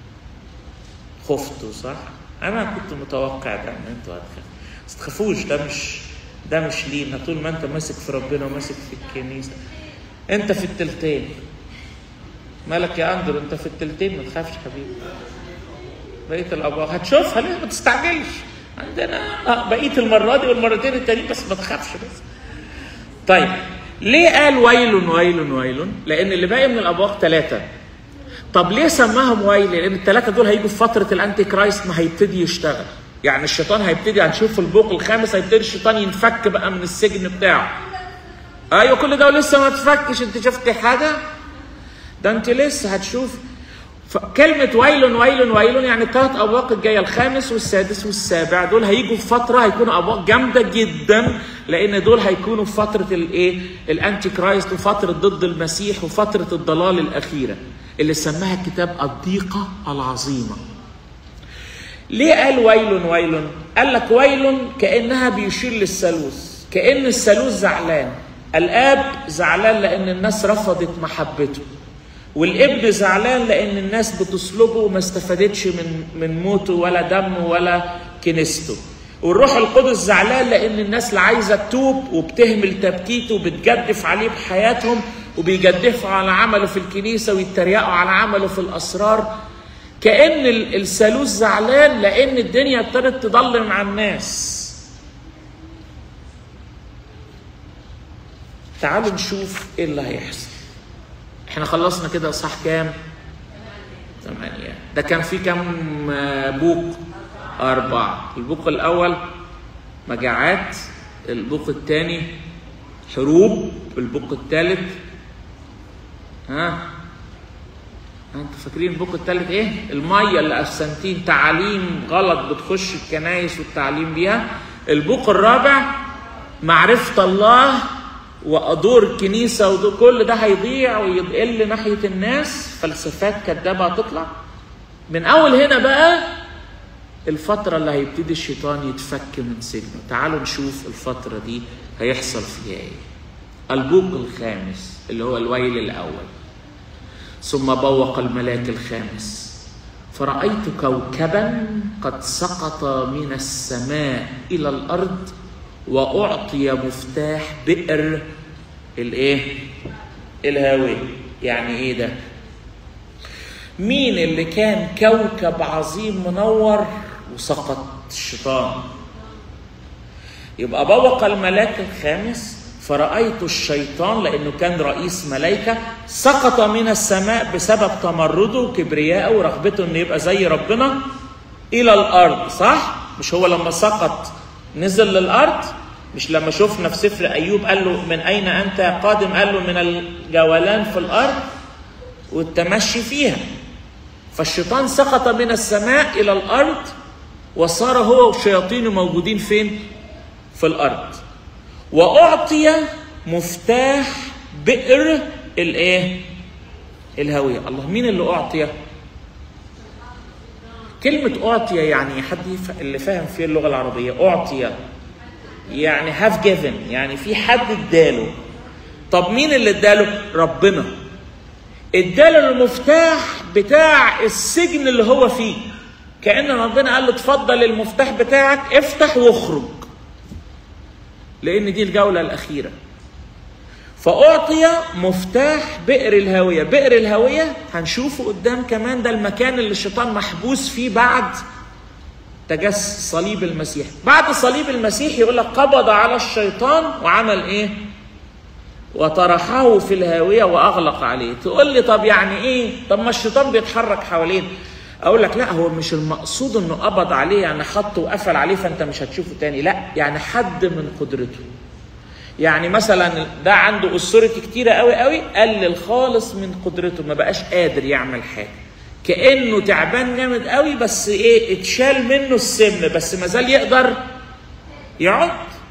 خفتوا صح؟ أنا كنت متوقع ده إن أنتوا هتخافوا، بس تخافوش، ده مش ده مش لينا. طول ما أنت ماسك في ربنا وماسك في الكنيسة، أنت في التلتين. مالك يا أندرو؟ أنت في التلتين، ما تخافش حبيبي. بقية الأبواق هتشوفها، ليه ما تستعجلش؟ عندنا بقية المرة دي والمرتين التانيين، بس ما تخافش بس. طيب، ليه قال ويل ويل ويل؟ لأن اللي باقي من الأبواق ثلاثة. طب ليه سماهم ويل؟ لأن الثلاثة دول هيجوا في فترة الأنتي كرايست ما هيبتدي يشتغل، يعني الشيطان هيبتدي، هنشوف في البوق الخامس هيبتدي الشيطان ينفك بقى من السجن بتاعه. أيوة، كل ده ولسه ما تفكش. أنت شفت حاجة؟ ده أنت لسه هتشوف. كلمة ويل ويل ويل يعني الثلاث أبواق الجاية، الخامس والسادس والسابع، دول هيجوا في فترة هيكونوا أبواق جامدة جدا، لأن دول هيكونوا في فترة الإيه؟ الأنتي كرايست، وفترة ضد المسيح، وفترة الضلال الأخيرة اللي سماها الكتاب الضيقة العظيمة. ليه قال ويل ويل؟ قال لك ويل كأنها بيشير للثالوث، كأن الثالوث زعلان. الآب زعلان لأن الناس رفضت محبته، والابن زعلان لأن الناس بتصلبه وما استفادتش من من موته ولا دمه ولا كنيسته، والروح القدس زعلان لأن الناس لا عايزة تتوب وبتهمل تبكيته وبتجدف عليه بحياتهم، وبيجدفوا على عمله في الكنيسة ويتريقوا على عمله في الأسرار. كأن الثالوث زعلان لأن الدنيا ابتدت تضلم على الناس. تعالوا نشوف ايه اللي هيحصل. احنا خلصنا كده اصحاح كام؟ ثمانية. ده كان في كام بوق؟ أربعة. البوق الأول مجاعات، البوق الثاني حروب، البوق الثالث ها انتوا فاكرين البوق الثالث ايه؟ المية اللي أفسنتين، تعاليم غلط بتخش الكنايس والتعليم بيها. البوق الرابع معرفة الله وأدور الكنيسة، ودور كل ده هيضيع ويقل ناحية الناس، فلسفات كدابة هتطلع. من أول هنا بقى الفترة اللي هيبتدي الشيطان يتفك من سجنه. تعالوا نشوف الفترة دي هيحصل فيها ايه. البوق الخامس اللي هو الويل الأول. ثم بوق الملاك الخامس فرأيت كوكبا قد سقط من السماء إلى الأرض وأعطي مفتاح بئر الايه؟ الهاوية. يعني ايه ده؟ مين اللي كان كوكب عظيم منور وسقط؟ الشيطان. يبقى بوق الملاك الخامس فرأيت الشيطان لأنه كان رئيس ملائكة سقط من السماء بسبب تمرده وكبريائه ورغبته انه يبقى زي ربنا إلى الأرض. صح؟ مش هو لما سقط نزل للأرض؟ مش لما شفنا في سفر أيوب قال له من أين أنت قادم؟ قال له من الجولان في الأرض والتمشي فيها. فالشيطان سقط من السماء إلى الأرض وصار هو وشياطينه موجودين فين؟ في الأرض. وأعطي مفتاح بئر الايه؟ الهاوية. الله، مين اللي أعطي؟ كلمة أعطي يعني حد اللي فاهم فيه اللغة العربية، أعطي يعني have given، يعني في حد اداله. طب مين اللي اداله؟ ربنا. اداله المفتاح بتاع السجن اللي هو فيه، كأن ربنا قال له اتفضل المفتاح بتاعك، افتح واخرج، لأن دي الجولة الأخيرة. فأعطي مفتاح بئر الهاوية. بئر الهاوية هنشوفه قدام كمان، ده المكان اللي الشيطان محبوس فيه بعد تجسس صليب المسيح. بعد صليب المسيح يقول لك قبض على الشيطان وعمل ايه؟ وطرحه في الهاوية وأغلق عليه. تقول لي طب يعني ايه؟ طب ما الشيطان بيتحرك حوالين. اقول لك لا، هو مش المقصود انه قبض عليه يعني خط وقفل عليه فانت مش هتشوفه تاني، لا، يعني حد من قدرته. يعني مثلا ده عنده أسرتي كتيرة قوي قوي، قلل خالص من قدرته، ما بقاش قادر يعمل حاجة، كأنه تعبان جامد قوي، بس ايه؟ اتشال منه السم بس ما زال يقدر يعض.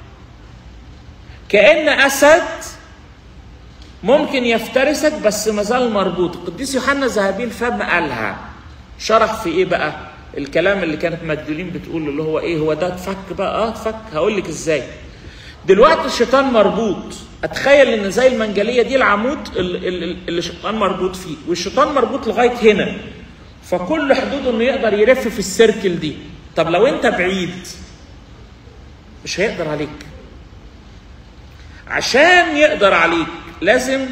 كأن أسد ممكن يفترسك بس ما زال مربوط. القديس يوحنا ذهبي الفم قالها، شرح في ايه بقى؟ الكلام اللي كانت مجدولين بتقول اللي هو ايه؟ هو ده اتفك بقى؟ اه اتفك. هقول لك ازاي. دلوقتي الشيطان مربوط، اتخيل ان زي المنجليه دي العمود اللي الشيطان مربوط فيه، والشيطان مربوط لغايه هنا، فكل حدوده انه يقدر يلف في السيركل دي. طب لو انت بعيد مش هيقدر عليك. عشان يقدر عليك لازم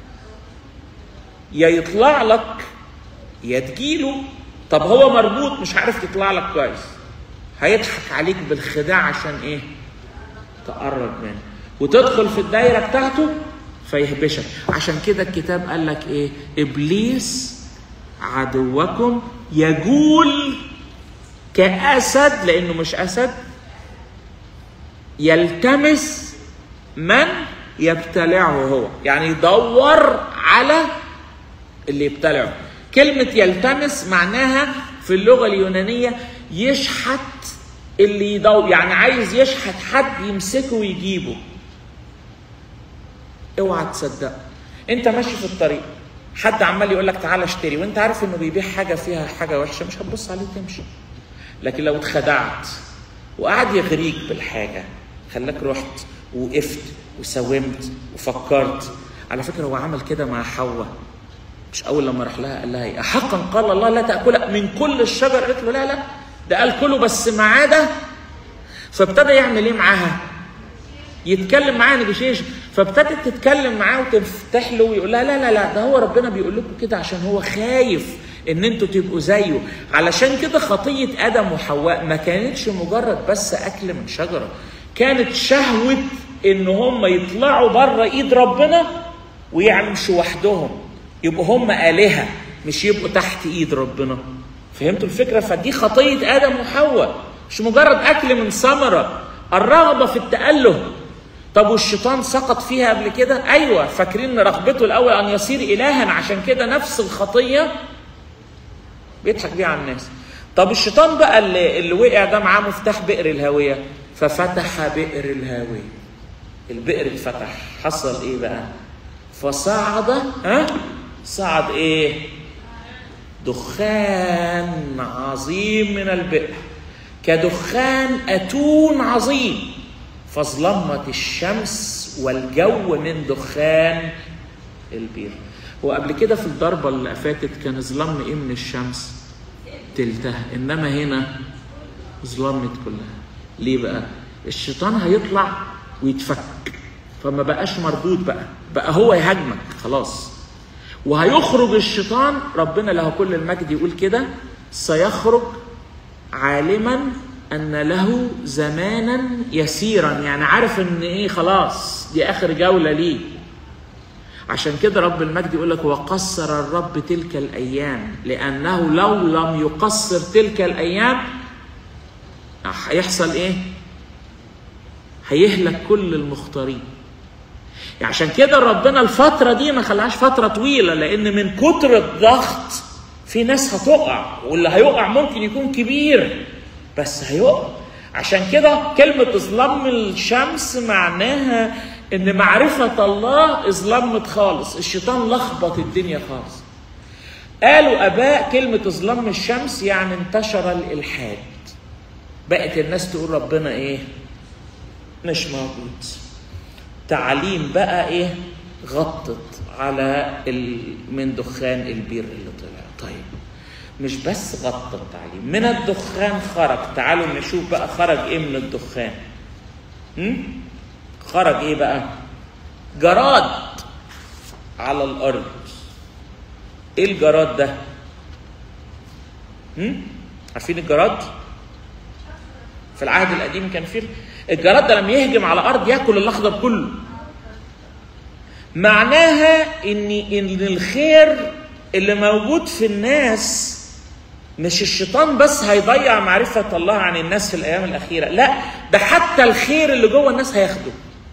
يا يطلع لك يا تجيله. طب هو مربوط مش عارف يطلع لك كويس، هيضحك عليك بالخداع عشان ايه؟ تقرب منه وتدخل في الدايره بتاعته فيهبشك. عشان كده الكتاب قال لك ايه؟ ابليس عدوكم يجول كاسد، لانه مش اسد، يلتمس من يبتلعه هو، يعني يدور على اللي يبتلعه. كلمة يلتمس معناها في اللغة اليونانية يشحت اللي يدور، يعني عايز يشحت حد يمسكه ويجيبه. اوعى تصدق، انت ماشي في الطريق حد عمال يقول لك تعالى اشتري، وانت عارف انه بيبيع حاجة فيها حاجة وحشة، مش هتبص عليه وتمشي. لكن لو اتخدعت وقعد يغريك بالحاجة، خلاك رحت وقفت وساومت وفكرت. على فكرة هو عمل كده مع حواء، مش أول لما راح لها قال لها إيه؟ أحقا قال الله لا تأكل من كل الشجر؟ قالت له لا لا، ده قال كله بس ما عدا. فابتدى يعمل إيه معاها؟ يتكلم معاها نيجوشيشن. فابتدت تتكلم معاه وتفتح له ويقول لها لا لا لا، ده هو ربنا بيقول لكم كده عشان هو خايف إن أنتوا تبقوا زيه. علشان كده خطية آدم وحواء ما كانتش مجرد بس أكل من شجرة، كانت شهوة إن هم يطلعوا بره إيد ربنا ويعمشوا وحدهم، يبقوا هم آلهة مش يبقوا تحت إيد ربنا. فهمتوا الفكرة؟ فدي خطية آدم وحواء، مش مجرد أكل من ثمرة، الرغبة في التأله. طب والشيطان سقط فيها قبل كده؟ أيوة، فاكرين رغبته الأول أن يصير إلها، عشان كده نفس الخطية بيضحك بيها على الناس. طب الشيطان بقى اللي, اللي وقع ده معاه مفتاح بئر الهاوية، ففتح بئر الهاوية، البئر اتفتح. حصل ايه بقى؟ فصعد، ها؟ صعد ايه؟ دخان عظيم من البئر، كدخان أتون عظيم، فظلمت الشمس والجو من دخان البئر. هو قبل كده في الضربة اللي فاتت كان ظلم ايه من الشمس؟ تلتها، انما هنا ظلمت كلها. ليه بقى؟ الشيطان هيطلع ويتفك، فما بقاش مربوط بقى، بقى هو يهاجمك خلاص. وهيخرج الشيطان، ربنا له كل المجد يقول كده: سيخرج عالما ان له زمانا يسيرا، يعني عارف ان ايه خلاص دي اخر جولة ليه. عشان كده رب المجد يقول لك: وقصر الرب تلك الايام، لانه لو لم يقصر تلك الايام هيحصل ايه؟ هيهلك كل المختارين. يعني عشان كده ربنا الفترة دي ما خلاهاش فترة طويلة، لان من كتر الضغط في ناس هتقع، واللي هيقع ممكن يكون كبير بس هيقع. عشان كده كلمة اظلام الشمس معناها ان معرفة الله اظلمت خالص، الشيطان لخبط الدنيا خالص. قالوا اباء كلمة اظلام الشمس يعني انتشر الالحاد، بقت الناس تقول ربنا ايه؟ مش موجود. تعليم بقى ايه؟ غطت على من دخان البير اللي طلع. طيب مش بس غطى التعليم، من الدخان خرج. تعالوا نشوف بقى خرج ايه من الدخان. هم؟ خرج ايه بقى؟ جراد على الارض. ايه الجراد ده؟ هم؟ عارفين الجراد؟ في العهد القديم كان فيه الجراد ده لما يهجم على الارض ياكل الاخضر كله. معناها ان ان الخير اللي موجود في الناس، مش الشيطان بس هيضيع معرفة الله عن الناس في الأيام الأخيرة، لا ده حتى الخير اللي جوه الناس هياخده.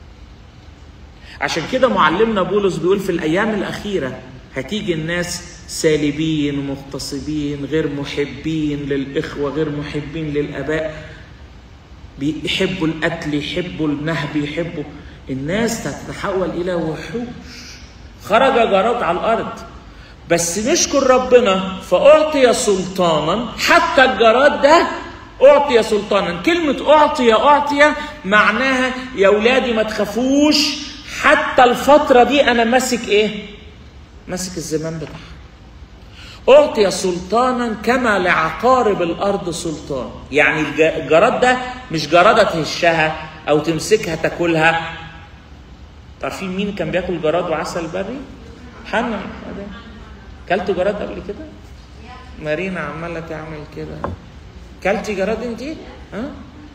عشان كده معلمنا بولس بيقول في الأيام الأخيرة هتيجي الناس سالبين مغتصبين غير محبين للإخوة غير محبين للآباء، بيحبوا القتل يحبوا النهب يحبوا. الناس تتحول إلى وحوش. خرج جراد على الأرض، بس نشكر ربنا فأعطي سلطانا. حتى الجراد ده أعطي سلطانا. كلمة أعطي أعطي معناها يا أولادي ما تخافوش، حتى الفترة دي أنا ماسك إيه؟ ماسك الزمان بتاعها. أعطي سلطانا كما لعقارب الأرض سلطان. يعني الجراد ده مش جرادة تهشها أو تمسكها تاكلها. عارفين مين كان بياكل جراد وعسل بري؟ حنا. كلتوا جراد قبل كده؟ مارينا عمالة تعمل كده. كلتي جراد انتي؟ ها؟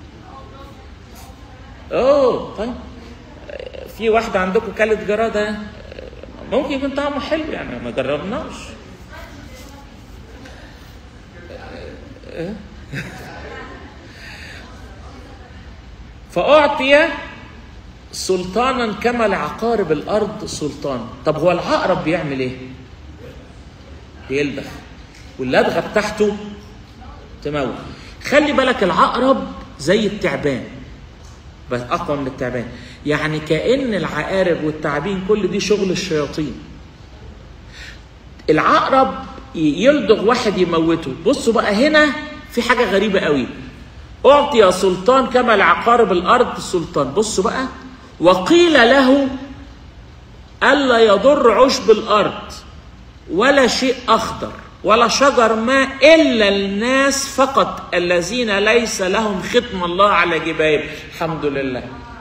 اوه طيب. في واحدة عندكم كلت جرادة؟ ممكن يكون طعمه حلو يعني، ما جربناش. فأعطي سلطانا كما لعقارب الأرض سلطان. طب هو العقرب بيعمل ايه؟ بيلدغ، واللدغه بتاعته تموت. خلي بالك العقرب زي التعبان بس اقوى من التعبان. يعني كأن العقارب والتعابين كل دي شغل الشياطين. العقرب يلدغ واحد يموته. بصوا بقى هنا في حاجه غريبه قوي. اعطي سلطان كما لعقارب الارض سلطان. بصوا بقى: وقيل له الا يضر عشب الارض ولا شيء أخضر ولا شجر ماء إلا الناس فقط الذين ليس لهم ختم الله على جباههم. الحمد لله.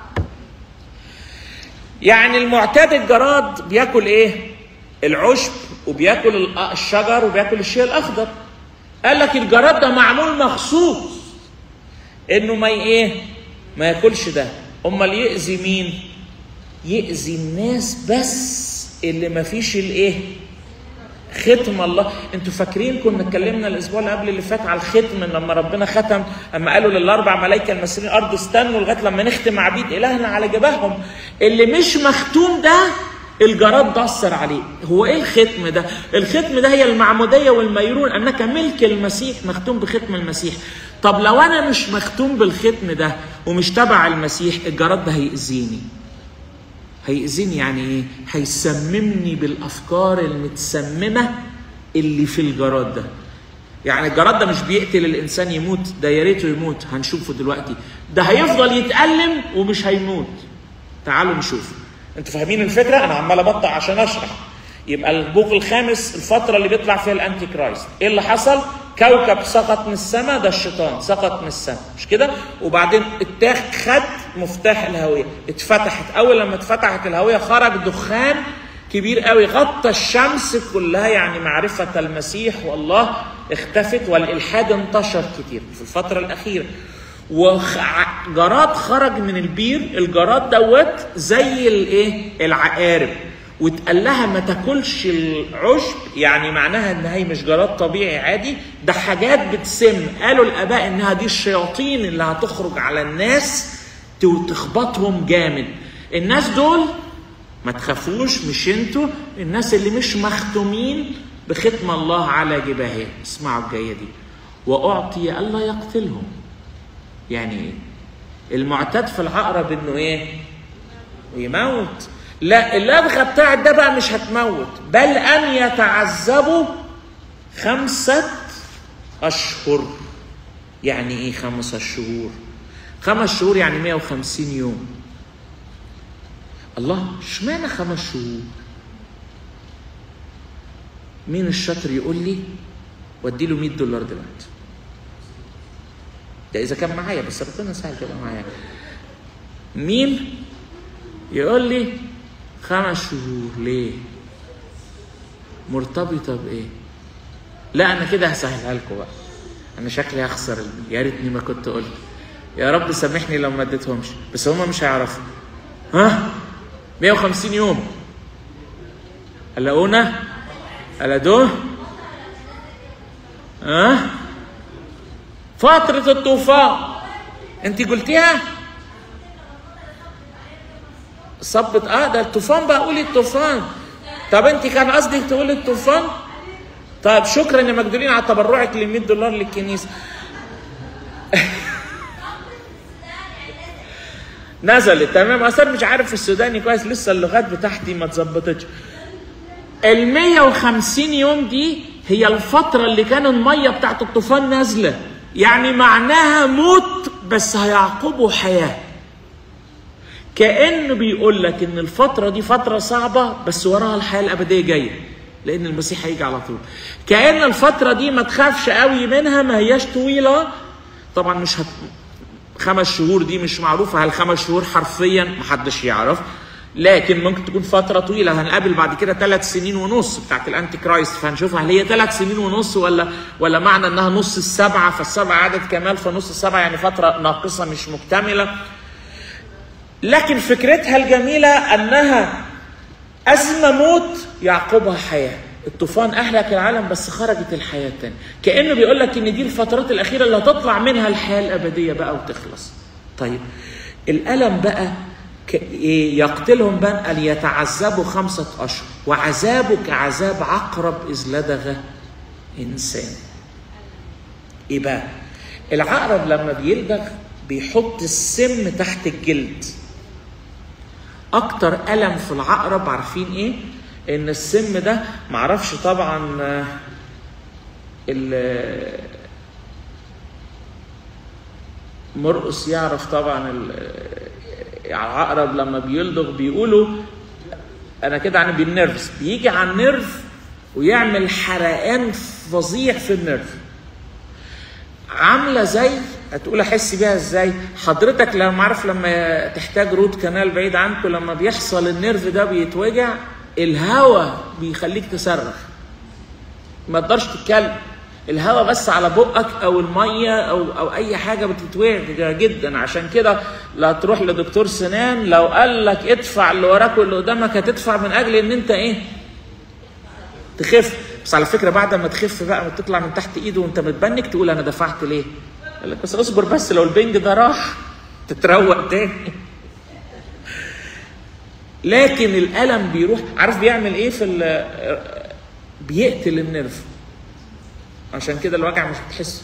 يعني المعتاد الجراد بياكل إيه؟ العشب وبياكل الشجر وبياكل الشيء الأخضر. قال لك الجراد ده معمول مخصوص إنه ما إيه؟ ما ياكلش ده. أمال يأذي مين؟ يأذي الناس بس اللي ما فيش الإيه؟ ختم الله. انتوا فاكرين كنا اتكلمنا الاسبوع اللي قبل اللي فات على الختم لما ربنا ختم، اما قالوا للاربع ملائكه المسيرين الارض استنوا لغايه لما نختم عبيد الهنا على جباههم. اللي مش مختوم ده الجراد ضصر عليه. هو ايه الختم ده؟ الختم ده هي المعموديه والميرون، انك ملك المسيح مختوم بختم المسيح. طب لو انا مش مختوم بالختم ده ومش تبع المسيح، الجراد ده هيأذيني. هيأذيني يعني ايه؟ هيسممني بالافكار المتسممه اللي في الجراد ده. يعني الجراد ده مش بيقتل الانسان يموت، ده يا ريته يموت، هنشوفه دلوقتي. ده هيفضل يتألم ومش هيموت. تعالوا نشوف. انتوا فاهمين الفكره؟ انا عمال ابطأ عشان اشرح. يبقى البوق الخامس الفتره اللي بيطلع فيها الانتي كرايست. ايه اللي حصل؟ كوكب سقط من السماء، ده الشيطان سقط من السماء، مش كده؟ وبعدين اتاخد خد مفتاح الهويه، اتفتحت. اول لما اتفتحت الهويه خرج دخان كبير قوي غطى الشمس كلها، يعني معرفه المسيح والله اختفت، والالحاد انتشر كتير في الفتره الاخيره. وجراد خرج من البير، الجراد دوت زي الايه؟ العقارب، واتقال لها ما تاكلش العشب، يعني معناها ان هي مش جراد طبيعي عادي، ده حاجات بتسم. قالوا الاباء انها دي الشياطين اللي هتخرج على الناس وتخبطهم جامد. الناس دول ما تخافوش، مش انتوا، الناس اللي مش مختومين بختم الله على جباههم. اسمعوا الجايه دي: واعطي الا يقتلهم. يعني ايه؟ المعتاد في العقرب انه ايه؟ يموت. لا، اللدغه بتاعت ده بقى مش هتموت، بل ان يتعذبوا خمسه اشهر. يعني ايه خمسه شهور؟ خمس شهور يعني مئة وخمسين يوم. الله، اشمعنى خمس شهور؟ مين الشاطر يقول لي؟ وادي له مية دولار دلوقتي. ده اذا كان معايا، بس ربنا سهل تبقى معايا. مين يقول لي خمس شهور ليه؟ مرتبطه بايه؟ لا انا كده هسهلها لكم بقى، انا شكلي هخسر، يا ريتني ما كنت قلت. يا رب سامحني لو ما اديتهمش، بس هم مش هيعرفوا. ها؟ مئة وخمسين يوم. قلقونا؟ قلدوه؟ ها؟ فترة الطوفان انت قلتيها؟ صبت اه ده الطوفان بقى، قولي الطوفان. طب انت كان قصدك تقولي الطوفان؟ طيب شكرا يا مجدولين على تبرعك ل مئة دولار للكنيسة. نزلت تمام. اصلا مش عارف السوداني كويس، لسه اللغات بتاعتي ما اتظبطتش. ال مئة وخمسين يوم دي هي الفترة اللي كان المية بتاعت الطوفان نازلة، يعني معناها موت بس هيعقبه حياة. كأنه بيقول لك ان الفترة دي فترة صعبة بس وراها الحياة الأبدية جاية، لأن المسيح هيجي على طول. كأن الفترة دي ما تخافش قوي منها، ما هياش طويلة. طبعا مش هت... خمس شهور دي مش معروفة، هل خمس شهور حرفيا محدش يعرف، لكن ممكن تكون فترة طويلة. هنقابل بعد كده ثلاث سنين ونص بتاعت الأنتي كرايست، فهنشوفها هل هي ثلاث سنين ونص ولا ولا معنى انها نص السبعة، فالسبعة عدد كمال، فنص السبعة يعني فترة ناقصة مش مكتملة. لكن فكرتها الجميلة انها أزمة موت يعقبها حياة. الطوفان أهلك العالم بس خرجت الحياة تاني. كأنه بيقول لك إن دي الفترات الأخيرة اللي هتطلع منها الحياة الأبدية بقى وتخلص. طيب الألم بقى يقتلهم بقى أن يتعذبوا خمسة أشهر، وعذابه كعذاب عقرب إذ لدغ إنسان. إيه بقى؟ العقرب لما بيلدغ بيحط السم تحت الجلد. أكتر ألم في العقرب عارفين إيه؟ إن السم ده معرفش طبعا مرقس يعرف طبعا. العقرب لما بيلدغ بيقولوا أنا كده عن بالنرفز، بيجي على النرف ويعمل حرقان فظيع في النرف. عاملة زي هتقول احس بيها ازاي؟ حضرتك لما عارف لما تحتاج روت كانال بعيد عنكم، لما بيحصل النيرف ده بيتوجع، الهواء بيخليك تصرخ، ما تقدرش تتكلم. الهواء بس على بقك او الميه او او اي حاجه بتتوجع جدا. عشان كده لا تروح لدكتور سنان لو قال لك ادفع اللي وراك واللي قدامك، هتدفع من اجل ان انت ايه؟ تخف. بس على فكره بعد ما تخف بقى وتطلع من تحت ايده وانت متبنك تقول انا دفعت ليه؟ قال لك بس اصبر، بس لو البنج ده راح تتروق تاني. لكن الالم بيروح، عارف بيعمل ايه في بيقتل النرف. عشان كده الوجع مش بتحسه.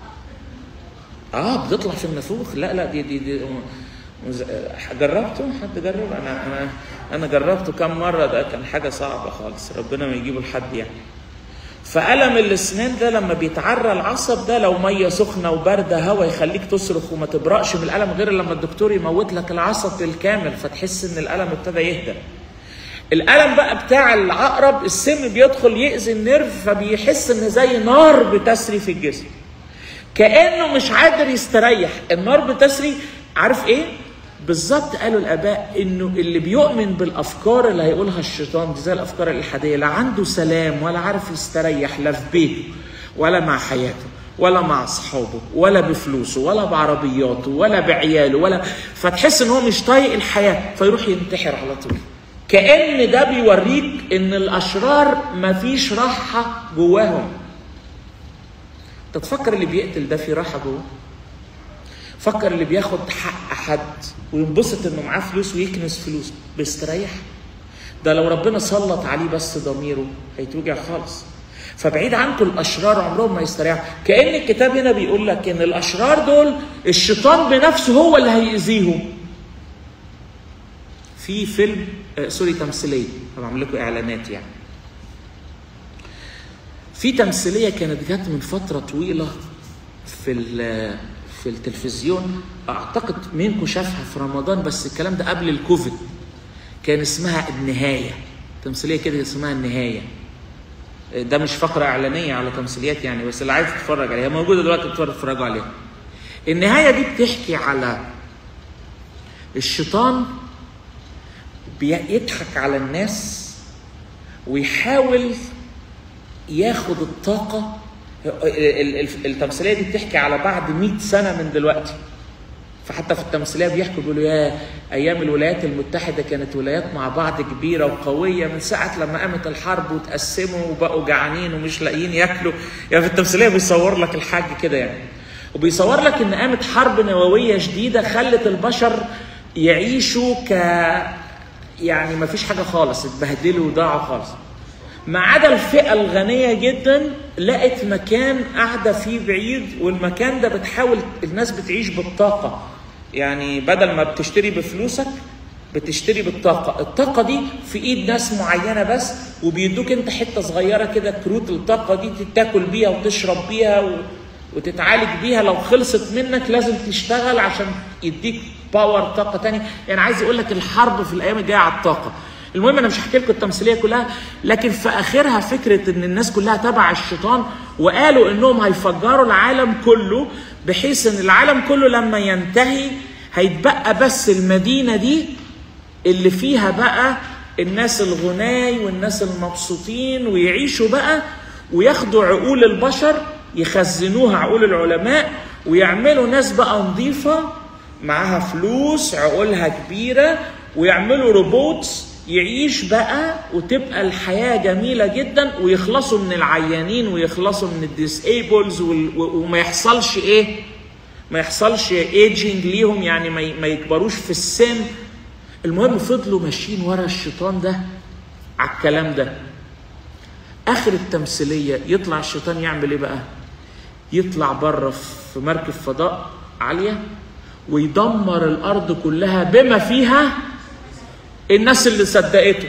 اه بتطلع في النافوخ. لا لا دي دي, دي جربته؟ حد جرب؟ انا انا انا جربته كم مره، ده كان حاجه صعبه خالص، ربنا ما يجيبه لحد يعني. فألم الاسنان ده لما بيتعرى العصب ده، لو ميه سخنه وبارده هوا يخليك تصرخ وما تبرأش من الالم غير لما الدكتور يموت لك العصب بالكامل فتحس ان الالم ابتدى يهدى. الألم بقى بتاع العقرب، السم بيدخل يأذي النيرف، فبيحس ان زي نار بتسري في الجسم، كأنه مش قادر يستريح. النار بتسري، عارف ايه بالظبط؟ قالوا الآباء انه اللي بيؤمن بالافكار اللي هيقولها الشيطان دي زي الافكار الالحاديه، لا عنده سلام ولا عارف يستريح، لا في بيته ولا مع حياته ولا مع اصحابه ولا بفلوسه ولا بعربياته ولا بعياله ولا، فتحس ان هو مش طايق الحياه فيروح ينتحر على طول. كأن ده بيوريك ان الاشرار مفيش راحه جواهم. تتفكر اللي بيقتل ده في راحه جواه؟ فكر اللي بياخد حق حد وينبسط انه معاه فلوس ويكنس فلوس بيستريح؟ ده لو ربنا سلط عليه بس ضميره هيتوجع خالص. فبعيد عنكم الاشرار عمرهم ما يستريحوا. كأن الكتاب هنا بيقول لك ان الاشرار دول الشيطان بنفسه هو اللي هيأذيهم. في فيلم آه سوري تمثيليه، بعمل لكم اعلانات يعني. في تمثيليه كانت جت من فتره طويله في في التلفزيون، اعتقد منكم شافها في رمضان، بس الكلام ده قبل الكوفيد. كان اسمها النهايه، تمثيليه كده اسمها النهايه. ده مش فقره اعلانيه على تمثيليات يعني، بس اللي عايز تتفرج عليها موجوده دلوقتي تتفرجوا عليها. النهايه دي بتحكي على الشيطان بيضحك على الناس ويحاول ياخد الطاقه. التمثيليه دي بتحكي على بعد مئة سنه من دلوقتي. فحتى في التمثيليه بيحكوا بيقولوا يا ايام الولايات المتحده كانت ولايات مع بعض كبيره وقويه، من ساعه لما قامت الحرب وتقسموا وبقوا جعانين ومش لاقيين ياكلوا. يعني في التمثيليه بيصور لك الحاج كده يعني، وبيصور لك ان قامت حرب نوويه شديده خلت البشر يعيشوا ك يعني ما فيش حاجه خالص، اتبهدلوا وضاعوا خالص. ما عدا الفئة الغنية جدا لقت مكان قاعدة فيه بعيد، والمكان ده بتحاول الناس بتعيش بالطاقة. يعني بدل ما بتشتري بفلوسك بتشتري بالطاقة. الطاقة دي في ايد ناس معينة بس، وبيدوك انت حتة صغيرة كده كروت الطاقة دي تاكل بيها وتشرب بيها و... وتتعالج بيها. لو خلصت منك لازم تشتغل عشان يديك باور طاقة تاني. يعني عايز يقول لك الحرب في الايام الجاية على الطاقة. المهم انا مش هحكي لكم التمثيليه كلها، لكن في اخرها فكره ان الناس كلها تبع الشيطان، وقالوا انهم هيفجروا العالم كله، بحيث ان العالم كله لما ينتهي هيتبقى بس المدينه دي اللي فيها بقى الناس الغناي والناس المبسوطين، ويعيشوا بقى وياخدوا عقول البشر يخزنوها عقول العلماء، ويعملوا ناس بقى نظيفه معاها فلوس عقولها كبيره، ويعملوا روبوتس يعيش بقى، وتبقى الحياة جميلة جدا، ويخلصوا من العيانين ويخلصوا من الديسيبلز، وما يحصلش ايه؟ ما يحصلش ايجينج ليهم، يعني ما يكبروش في السن. المهم فضلوا ماشيين ورا الشيطان ده على الكلام ده. اخر التمثيلية يطلع الشيطان يعمل ايه بقى؟ يطلع بره في مركب فضاء عالية ويدمر الارض كلها بما فيها الناس اللي صدقته،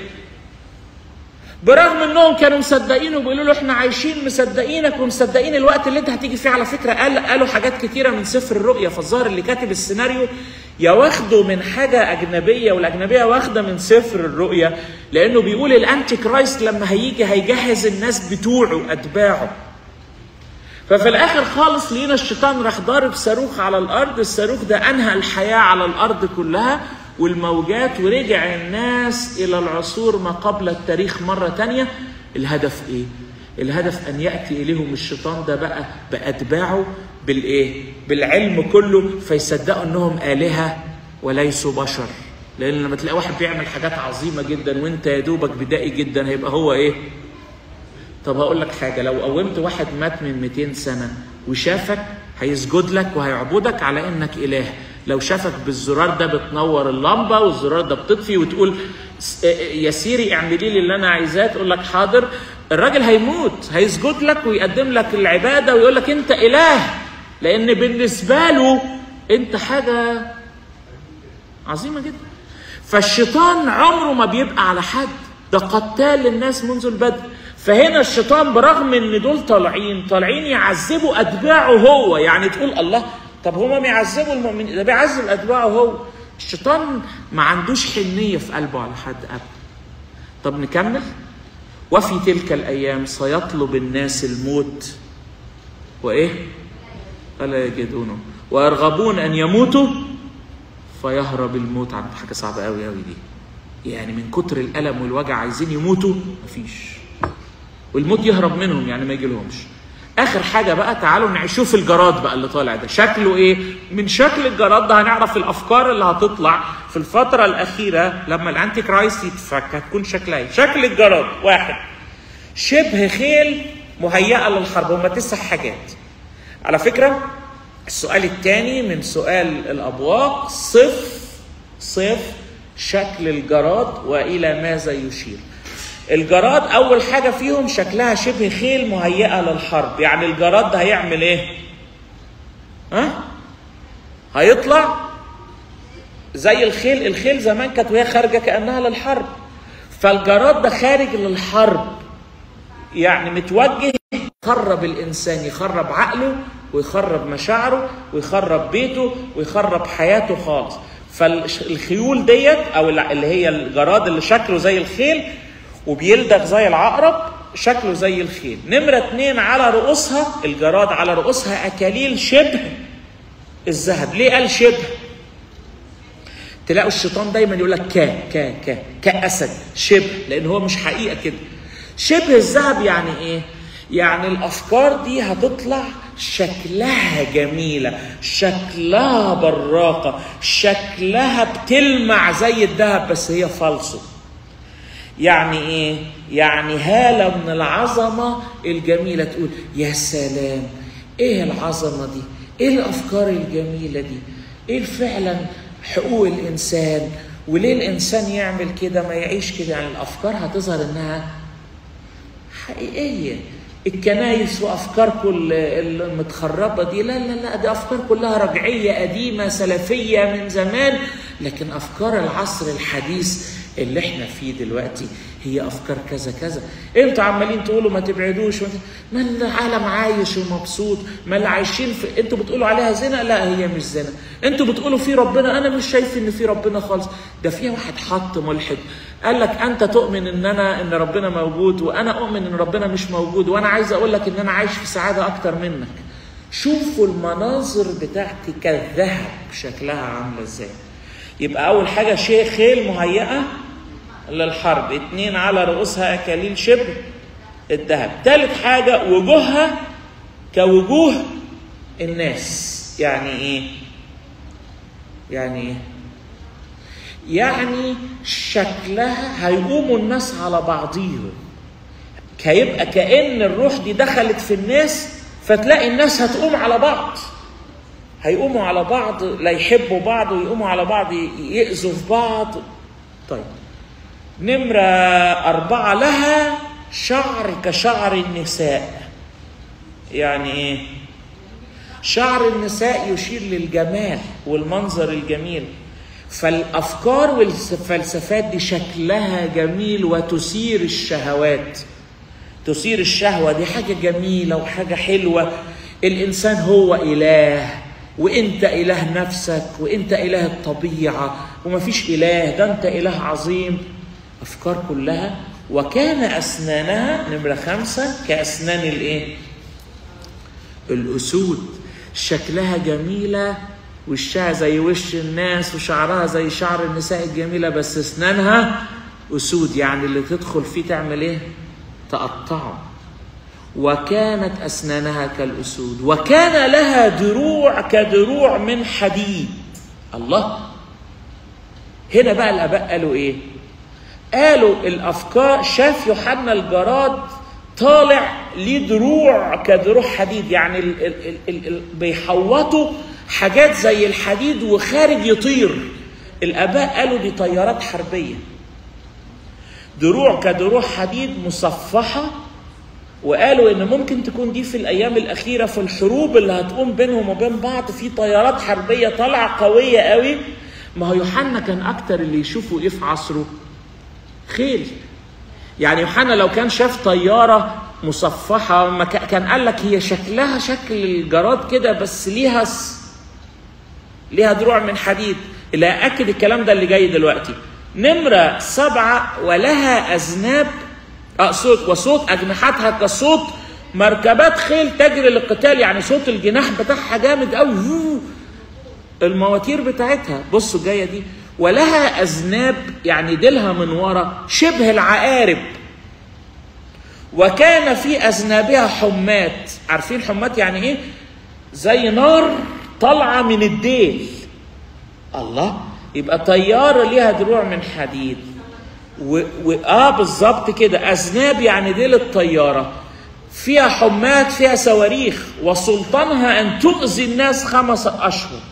برغم انهم كانوا مصدقينه وبيقولوا له احنا عايشين مصدقينك ومصدقين الوقت اللي انت هتيجي فيه. على فكره قال قالوا حاجات كتيره من سفر الرؤيا، فالظاهر اللي كاتب السيناريو يا واخده من حاجه اجنبيه، والاجنبيه واخده من سفر الرؤيا، لانه بيقول الانتي كرايست لما هيجي هيجهز الناس بتوعه اتباعه. ففي الاخر خالص لقينا الشيطان راح ضارب صاروخ على الارض، الصاروخ ده انهى الحياه على الارض كلها والموجات، ورجع الناس الى العصور ما قبل التاريخ مرة تانية. الهدف ايه؟ الهدف ان يأتي اليهم الشيطان ده بقى بأتباعه بالايه؟ بالعلم كله، فيصدقوا انهم آلهة وليسوا بشر. لان لما تلاقي واحد بيعمل حاجات عظيمة جدا وانت يا دوبك بدائي جدا، هيبقى هو ايه؟ طب هقول لك حاجة، لو قومت واحد مات من مئتين سنة وشافك هيسجد لك وهيعبدك على انك اله. لو شافك بالزرار ده بتنور اللمبه والزرار ده بتطفي وتقول يا سيري اعملي لي اللي انا عايزاه، تقول لك حاضر، الراجل هيموت هيسجد لك ويقدم لك العباده ويقول لك انت اله، لان بالنسبه له انت حاجه عظيمه جدا. فالشيطان عمره ما بيبقى على حد، ده قتال للناس منذ البدء. فهنا الشيطان برغم ان دول طالعين طالعين يعذبوا اتباعه هو. يعني تقول الله، طب هما بيعذبوا المؤمنين، ده بيعذب اتباعه هو. الشيطان ما عندوش حنيه في قلبه على حد ابدا. طب نكمل. وفي تلك الأيام سيطلب الناس الموت وإيه؟ فلا يجدونه، ويرغبون أن يموتوا فيهرب الموت عنه. حاجة صعبة قوي قوي دي، يعني من كتر الألم والوجع عايزين يموتوا مفيش، والموت يهرب منهم يعني ما يجيلهمش. آخر حاجة بقى تعالوا نشوف الجراد بقى اللي طالع ده شكله إيه. من شكل الجراد ده هنعرف الأفكار اللي هتطلع في الفترة الأخيرة لما الأنتي كرايست يتفك هتكون شكلها إيه. شكل الجراد: واحد، شبه خيل مهيئة للحرب. هما تسع حاجات على فكرة. السؤال الثاني من سؤال الأبواق: صف صف شكل الجراد وإلى ماذا يشير. الجراد أول حاجة فيهم شكلها شبه خيل مهيئة للحرب. يعني الجراد ده هيعمل إيه؟ ها؟ هيطلع زي الخيل. الخيل زمان كانت وهي خارجة كأنها للحرب، فالجراد ده خارج للحرب، يعني متوجه يخرب الإنسان، يخرب عقله ويخرب مشاعره ويخرب بيته ويخرب حياته خالص. فالخيول ديت أو اللي هي الجراد اللي شكله زي الخيل وبيلدغ زي العقرب شكله زي الخيل. نمرة اتنين، على رؤوسها الجراد على رؤوسها أكاليل شبه الذهب. ليه قال شبه؟ تلاقوا الشيطان دايما يقول لك كا كا كا كأسد شبه، لأن هو مش حقيقة كده. شبه الذهب يعني إيه؟ يعني الأفكار دي هتطلع شكلها جميلة، شكلها براقة، شكلها بتلمع زي الذهب، بس هي فالصو. يعني ايه؟ يعني هالة من العظمة الجميلة، تقول يا سلام ايه العظمة دي، ايه الافكار الجميلة دي، ايه فعلا حقوق الانسان، وليه الانسان يعمل كده ما يعيش كده. يعني الافكار هتظهر انها حقيقية. الكنايس وافكاركم المتخربة دي لا لا لا، دي افكار كلها رجعية قديمة سلفية من زمان. لكن افكار العصر الحديث اللي احنا فيه دلوقتي هي افكار كذا كذا. انتوا عمالين تقولوا ما تبعدوش، ما العالم عايش ومبسوط، ما اللي عايشين في انتوا بتقولوا عليها زنا، لا هي مش زنا. انتوا بتقولوا في ربنا، انا مش شايف ان في ربنا خالص. ده فيها واحد حط ملحد قال لك انت تؤمن ان انا ان ربنا موجود وانا اؤمن ان ربنا مش موجود، وانا عايز اقول لك ان انا عايش في سعاده اكتر منك. شوفوا المناظر بتاعتي كالذهب شكلها عامله ازاي. يبقى اول حاجه شيء خيل مهيئه للحرب. اتنين، على رؤوسها اكاليل شبه الذهب. ثالث حاجه وجوهها كوجوه الناس. يعني ايه؟ يعني ايه؟ يعني شكلها هيقوموا الناس على بعضيهم، هيبقى كأن الروح دي دخلت في الناس، فتلاقي الناس هتقوم على بعض، هيقوموا على بعض، لا يحبوا بعض ويقوموا على بعض يأذوا في بعض. طيب نمرة أربعة، لها شعر كشعر النساء. يعني إيه؟ شعر النساء يشير للجمال والمنظر الجميل. فالأفكار والفلسفات دي شكلها جميل وتثير الشهوات، تثير الشهوة. دي حاجة جميلة وحاجة حلوة. الإنسان هو إله، وإنت إله نفسك، وإنت إله الطبيعة، ومفيش إله، ده أنت إله عظيم. أفكار كلها. وكان أسنانها نمرة خمسة كأسنان الإيه؟ الأسود. شكلها جميلة، وشها زي وش الناس، وشعرها زي شعر النساء الجميلة، بس أسنانها أسود. يعني اللي تدخل فيه تعمل إيه؟ تقطعه. وكانت أسنانها كالأسود، وكان لها دروع كدروع من حديد. الله. هنا بقى الآباء قالوا إيه؟ قالوا الأفكار، شاف يوحنا الجراد طالع ليه دروع كدروع حديد، يعني ال ال ال ال بيحوطوا حاجات زي الحديد وخارج يطير. الآباء قالوا دي طيارات حربية. دروع كدروع حديد مصفحة. وقالوا إن ممكن تكون دي في الأيام الأخيرة في الحروب اللي هتقوم بينهم وبين بعض، في طيارات حربية طالعة قوية قوي. ما هو يوحنا كان أكتر اللي يشوفوا إيه في عصره؟ خيل. يعني يوحنا لو كان شاف طيارة مصفحة ما كان قال لك هي شكلها شكل الجراد كده، بس ليها س... ليها دروع من حديد. اللي هيأكد الكلام ده اللي جاي دلوقتي. نمرة سبعة ولها أذناب صوت وصوت أجنحتها كصوت مركبات خيل تجري للقتال، يعني صوت الجناح بتاعها جامد قوي، المواتير بتاعتها. بصوا جايه دي، ولها أذناب يعني ديلها من ورا شبه العقارب، وكان في أذنابها حمات. عارفين حمات يعني ايه؟ زي نار طالعه من الديل. الله، يبقى طياره ليها دروع من حديد و... و... اه بالظبط كده، أذناب يعني ديل الطياره، فيها حمات، فيها صواريخ، وسلطانها ان تؤذي الناس خمس اشهر.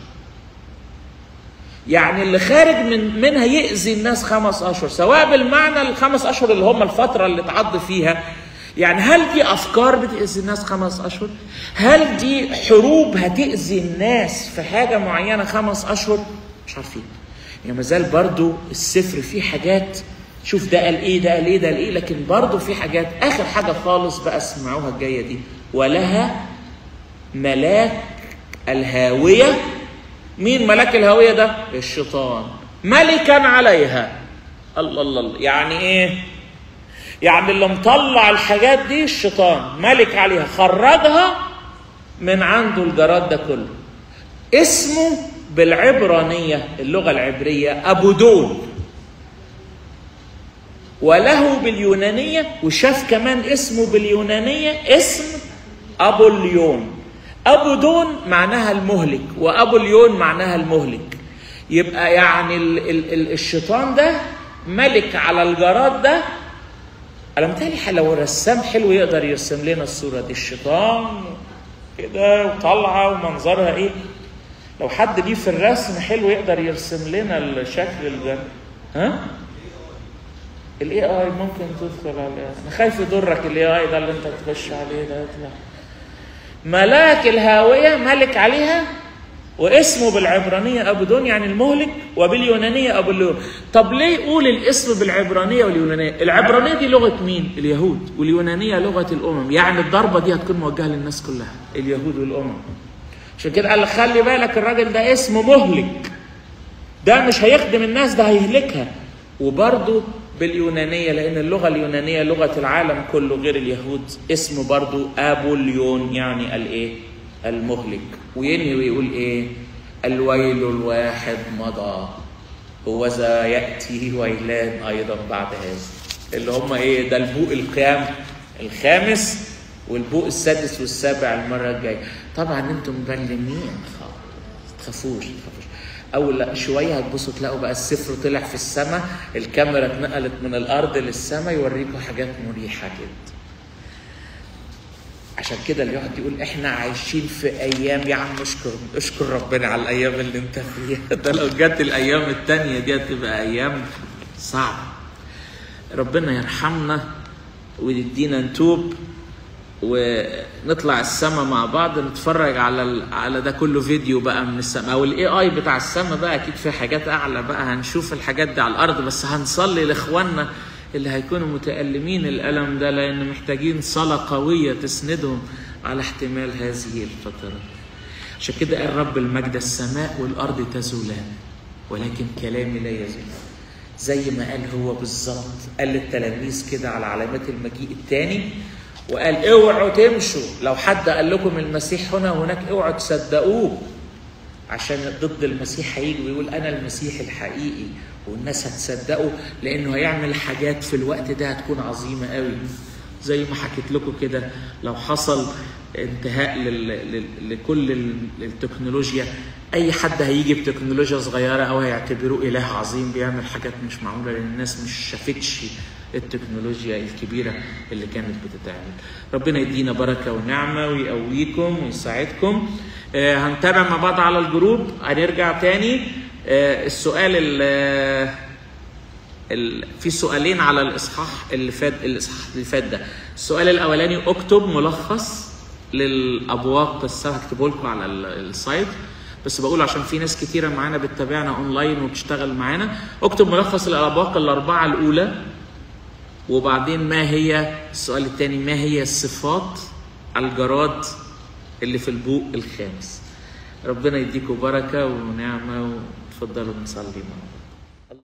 يعني اللي خارج من منها يؤذي الناس خمس اشهر، سواء بالمعنى الخمس اشهر اللي هم الفتره اللي اتعض فيها. يعني هل دي افكار بتأذي الناس خمس اشهر؟ هل دي حروب هتأذي الناس في حاجه معينه خمس اشهر؟ مش عارفين. يعني مازال برضو السفر فيه حاجات، شوف ده قال ايه، ده قال ايه، ده قال ايه، لكن برضو في حاجات. اخر حاجه خالص بقى اسمعوها الجايه دي، ولها ملاك الهاويه. مين ملاك الهاويه ده؟ الشيطان، ملكا عليها. الله الله الله، يعني ايه؟ يعني اللي مطلع الحاجات دي الشيطان، ملك عليها، خرجها من عنده الجراد ده كله. اسمه بالعبرانيه، اللغه العبريه، ابودون، وله باليونانيه، وشاف كمان اسمه باليونانيه اسم ابوليون. ابودون معناها المهلك، وابوليون معناها المهلك. يبقى يعني ال ال ال الشيطان ده ملك على الجراد ده. انا متهيألي لو رسام حلو يقدر يرسم لنا الصوره دي، الشيطان كده وطالعه ومنظرها ايه. لو حد ليه في الرسم حلو يقدر يرسم لنا الشكل الجراد. ها؟ الاي اي ممكن تدخل عليه، انا خايف يضرك الاي اي ده اللي انت تخش عليه ده. يطلع ملاك الهاويه، ملك عليها، واسمه بالعبرانيه ابودون يعني المهلك، وباليونانيه ابوليون. طب ليه يقول الاسم بالعبرانيه واليونانيه؟ العبرانيه دي لغه مين؟ اليهود، واليونانيه لغه الامم. يعني الضربه دي هتكون موجهه للناس كلها، اليهود والامم. عشان كده قال خلي بالك الراجل ده اسمه مهلك، ده مش هيخدم الناس، ده هيهلكها. وبرضه باليونانيه، لان اللغه اليونانيه لغه العالم كله غير اليهود، اسمه برضه ابوليون يعني الايه؟ المهلك. وينهي ويقول ايه؟ الويل الواحد مضى، وذا ياتي ويلان ايضا بعد هذا. اللي هم ايه؟ ده البوق القيام الخامس، والبوق السادس والسابع المره الجايه. طبعا انتم مبلمين، تخافوش تخافوش. اول شويه هتبصوا تلاقوا بقى السفر طلع في السماء، الكاميرا اتنقلت من الارض للسماء، يوريكم حاجات مريحه جدا. عشان كده اللي يقعد يقول احنا عايشين في ايام، يا عم اشكر اشكر ربنا على الايام اللي انت فيها. ده لو جت الايام التانيه دي هتبقى ايام صعبه. ربنا يرحمنا ويدينا نتوب ونطلع السما مع بعض، نتفرج على على ده كله فيديو بقى من السما، او الاي اي بتاع السما بقى. اكيد في حاجات اعلى بقى، هنشوف الحاجات دي على الارض. بس هنصلي لاخواننا اللي هيكونوا متألمين الألم ده، لأن محتاجين صلاة قوية تسندهم على احتمال هذه الفترة. عشان كده قال رب المجد السماء والأرض تزولان ولكن كلامي لا يزول. زي ما قال هو بالظبط، قال للتلاميذ كده على علامات المجيء الثاني، وقال اوعوا تمشوا، لو حد قال لكم المسيح هنا وهناك اوعوا تصدقوه، عشان ضد المسيح هيجي ويقول أنا المسيح الحقيقي، والناس هتصدقه، لأنه هيعمل حاجات في الوقت ده هتكون عظيمة قوي. زي ما حكيت لكم كده، لو حصل انتهاء لكل التكنولوجيا، أي حد هيجي بتكنولوجيا صغيرة أو هيعتبروه إله عظيم بيعمل حاجات مش معقولة، لأن الناس مش شافتش التكنولوجيا الكبيرة اللي كانت بتتعمل. ربنا يدينا بركة ونعمة ويقويكم ويساعدكم. آه هنتابع مع بعض على الجروب. هنرجع تاني. آه السؤال ال ال في سؤالين على الإصحاح اللي فات، الإصحاح اللي فات ده. السؤال الأولاني اكتب ملخص للأبواق، بس هكتبه لكم على السايت، بس بقول عشان في ناس كتيرة معانا بتتابعنا اونلاين وبتشتغل معانا. اكتب ملخص للأبواق الأربعة الأولى، وبعدين ما هي السؤال الثاني، ما هي الصفات الجراد اللي في البوق الخامس. ربنا يديكم بركة ونعمة، وتفضلوا نصلي معاكم.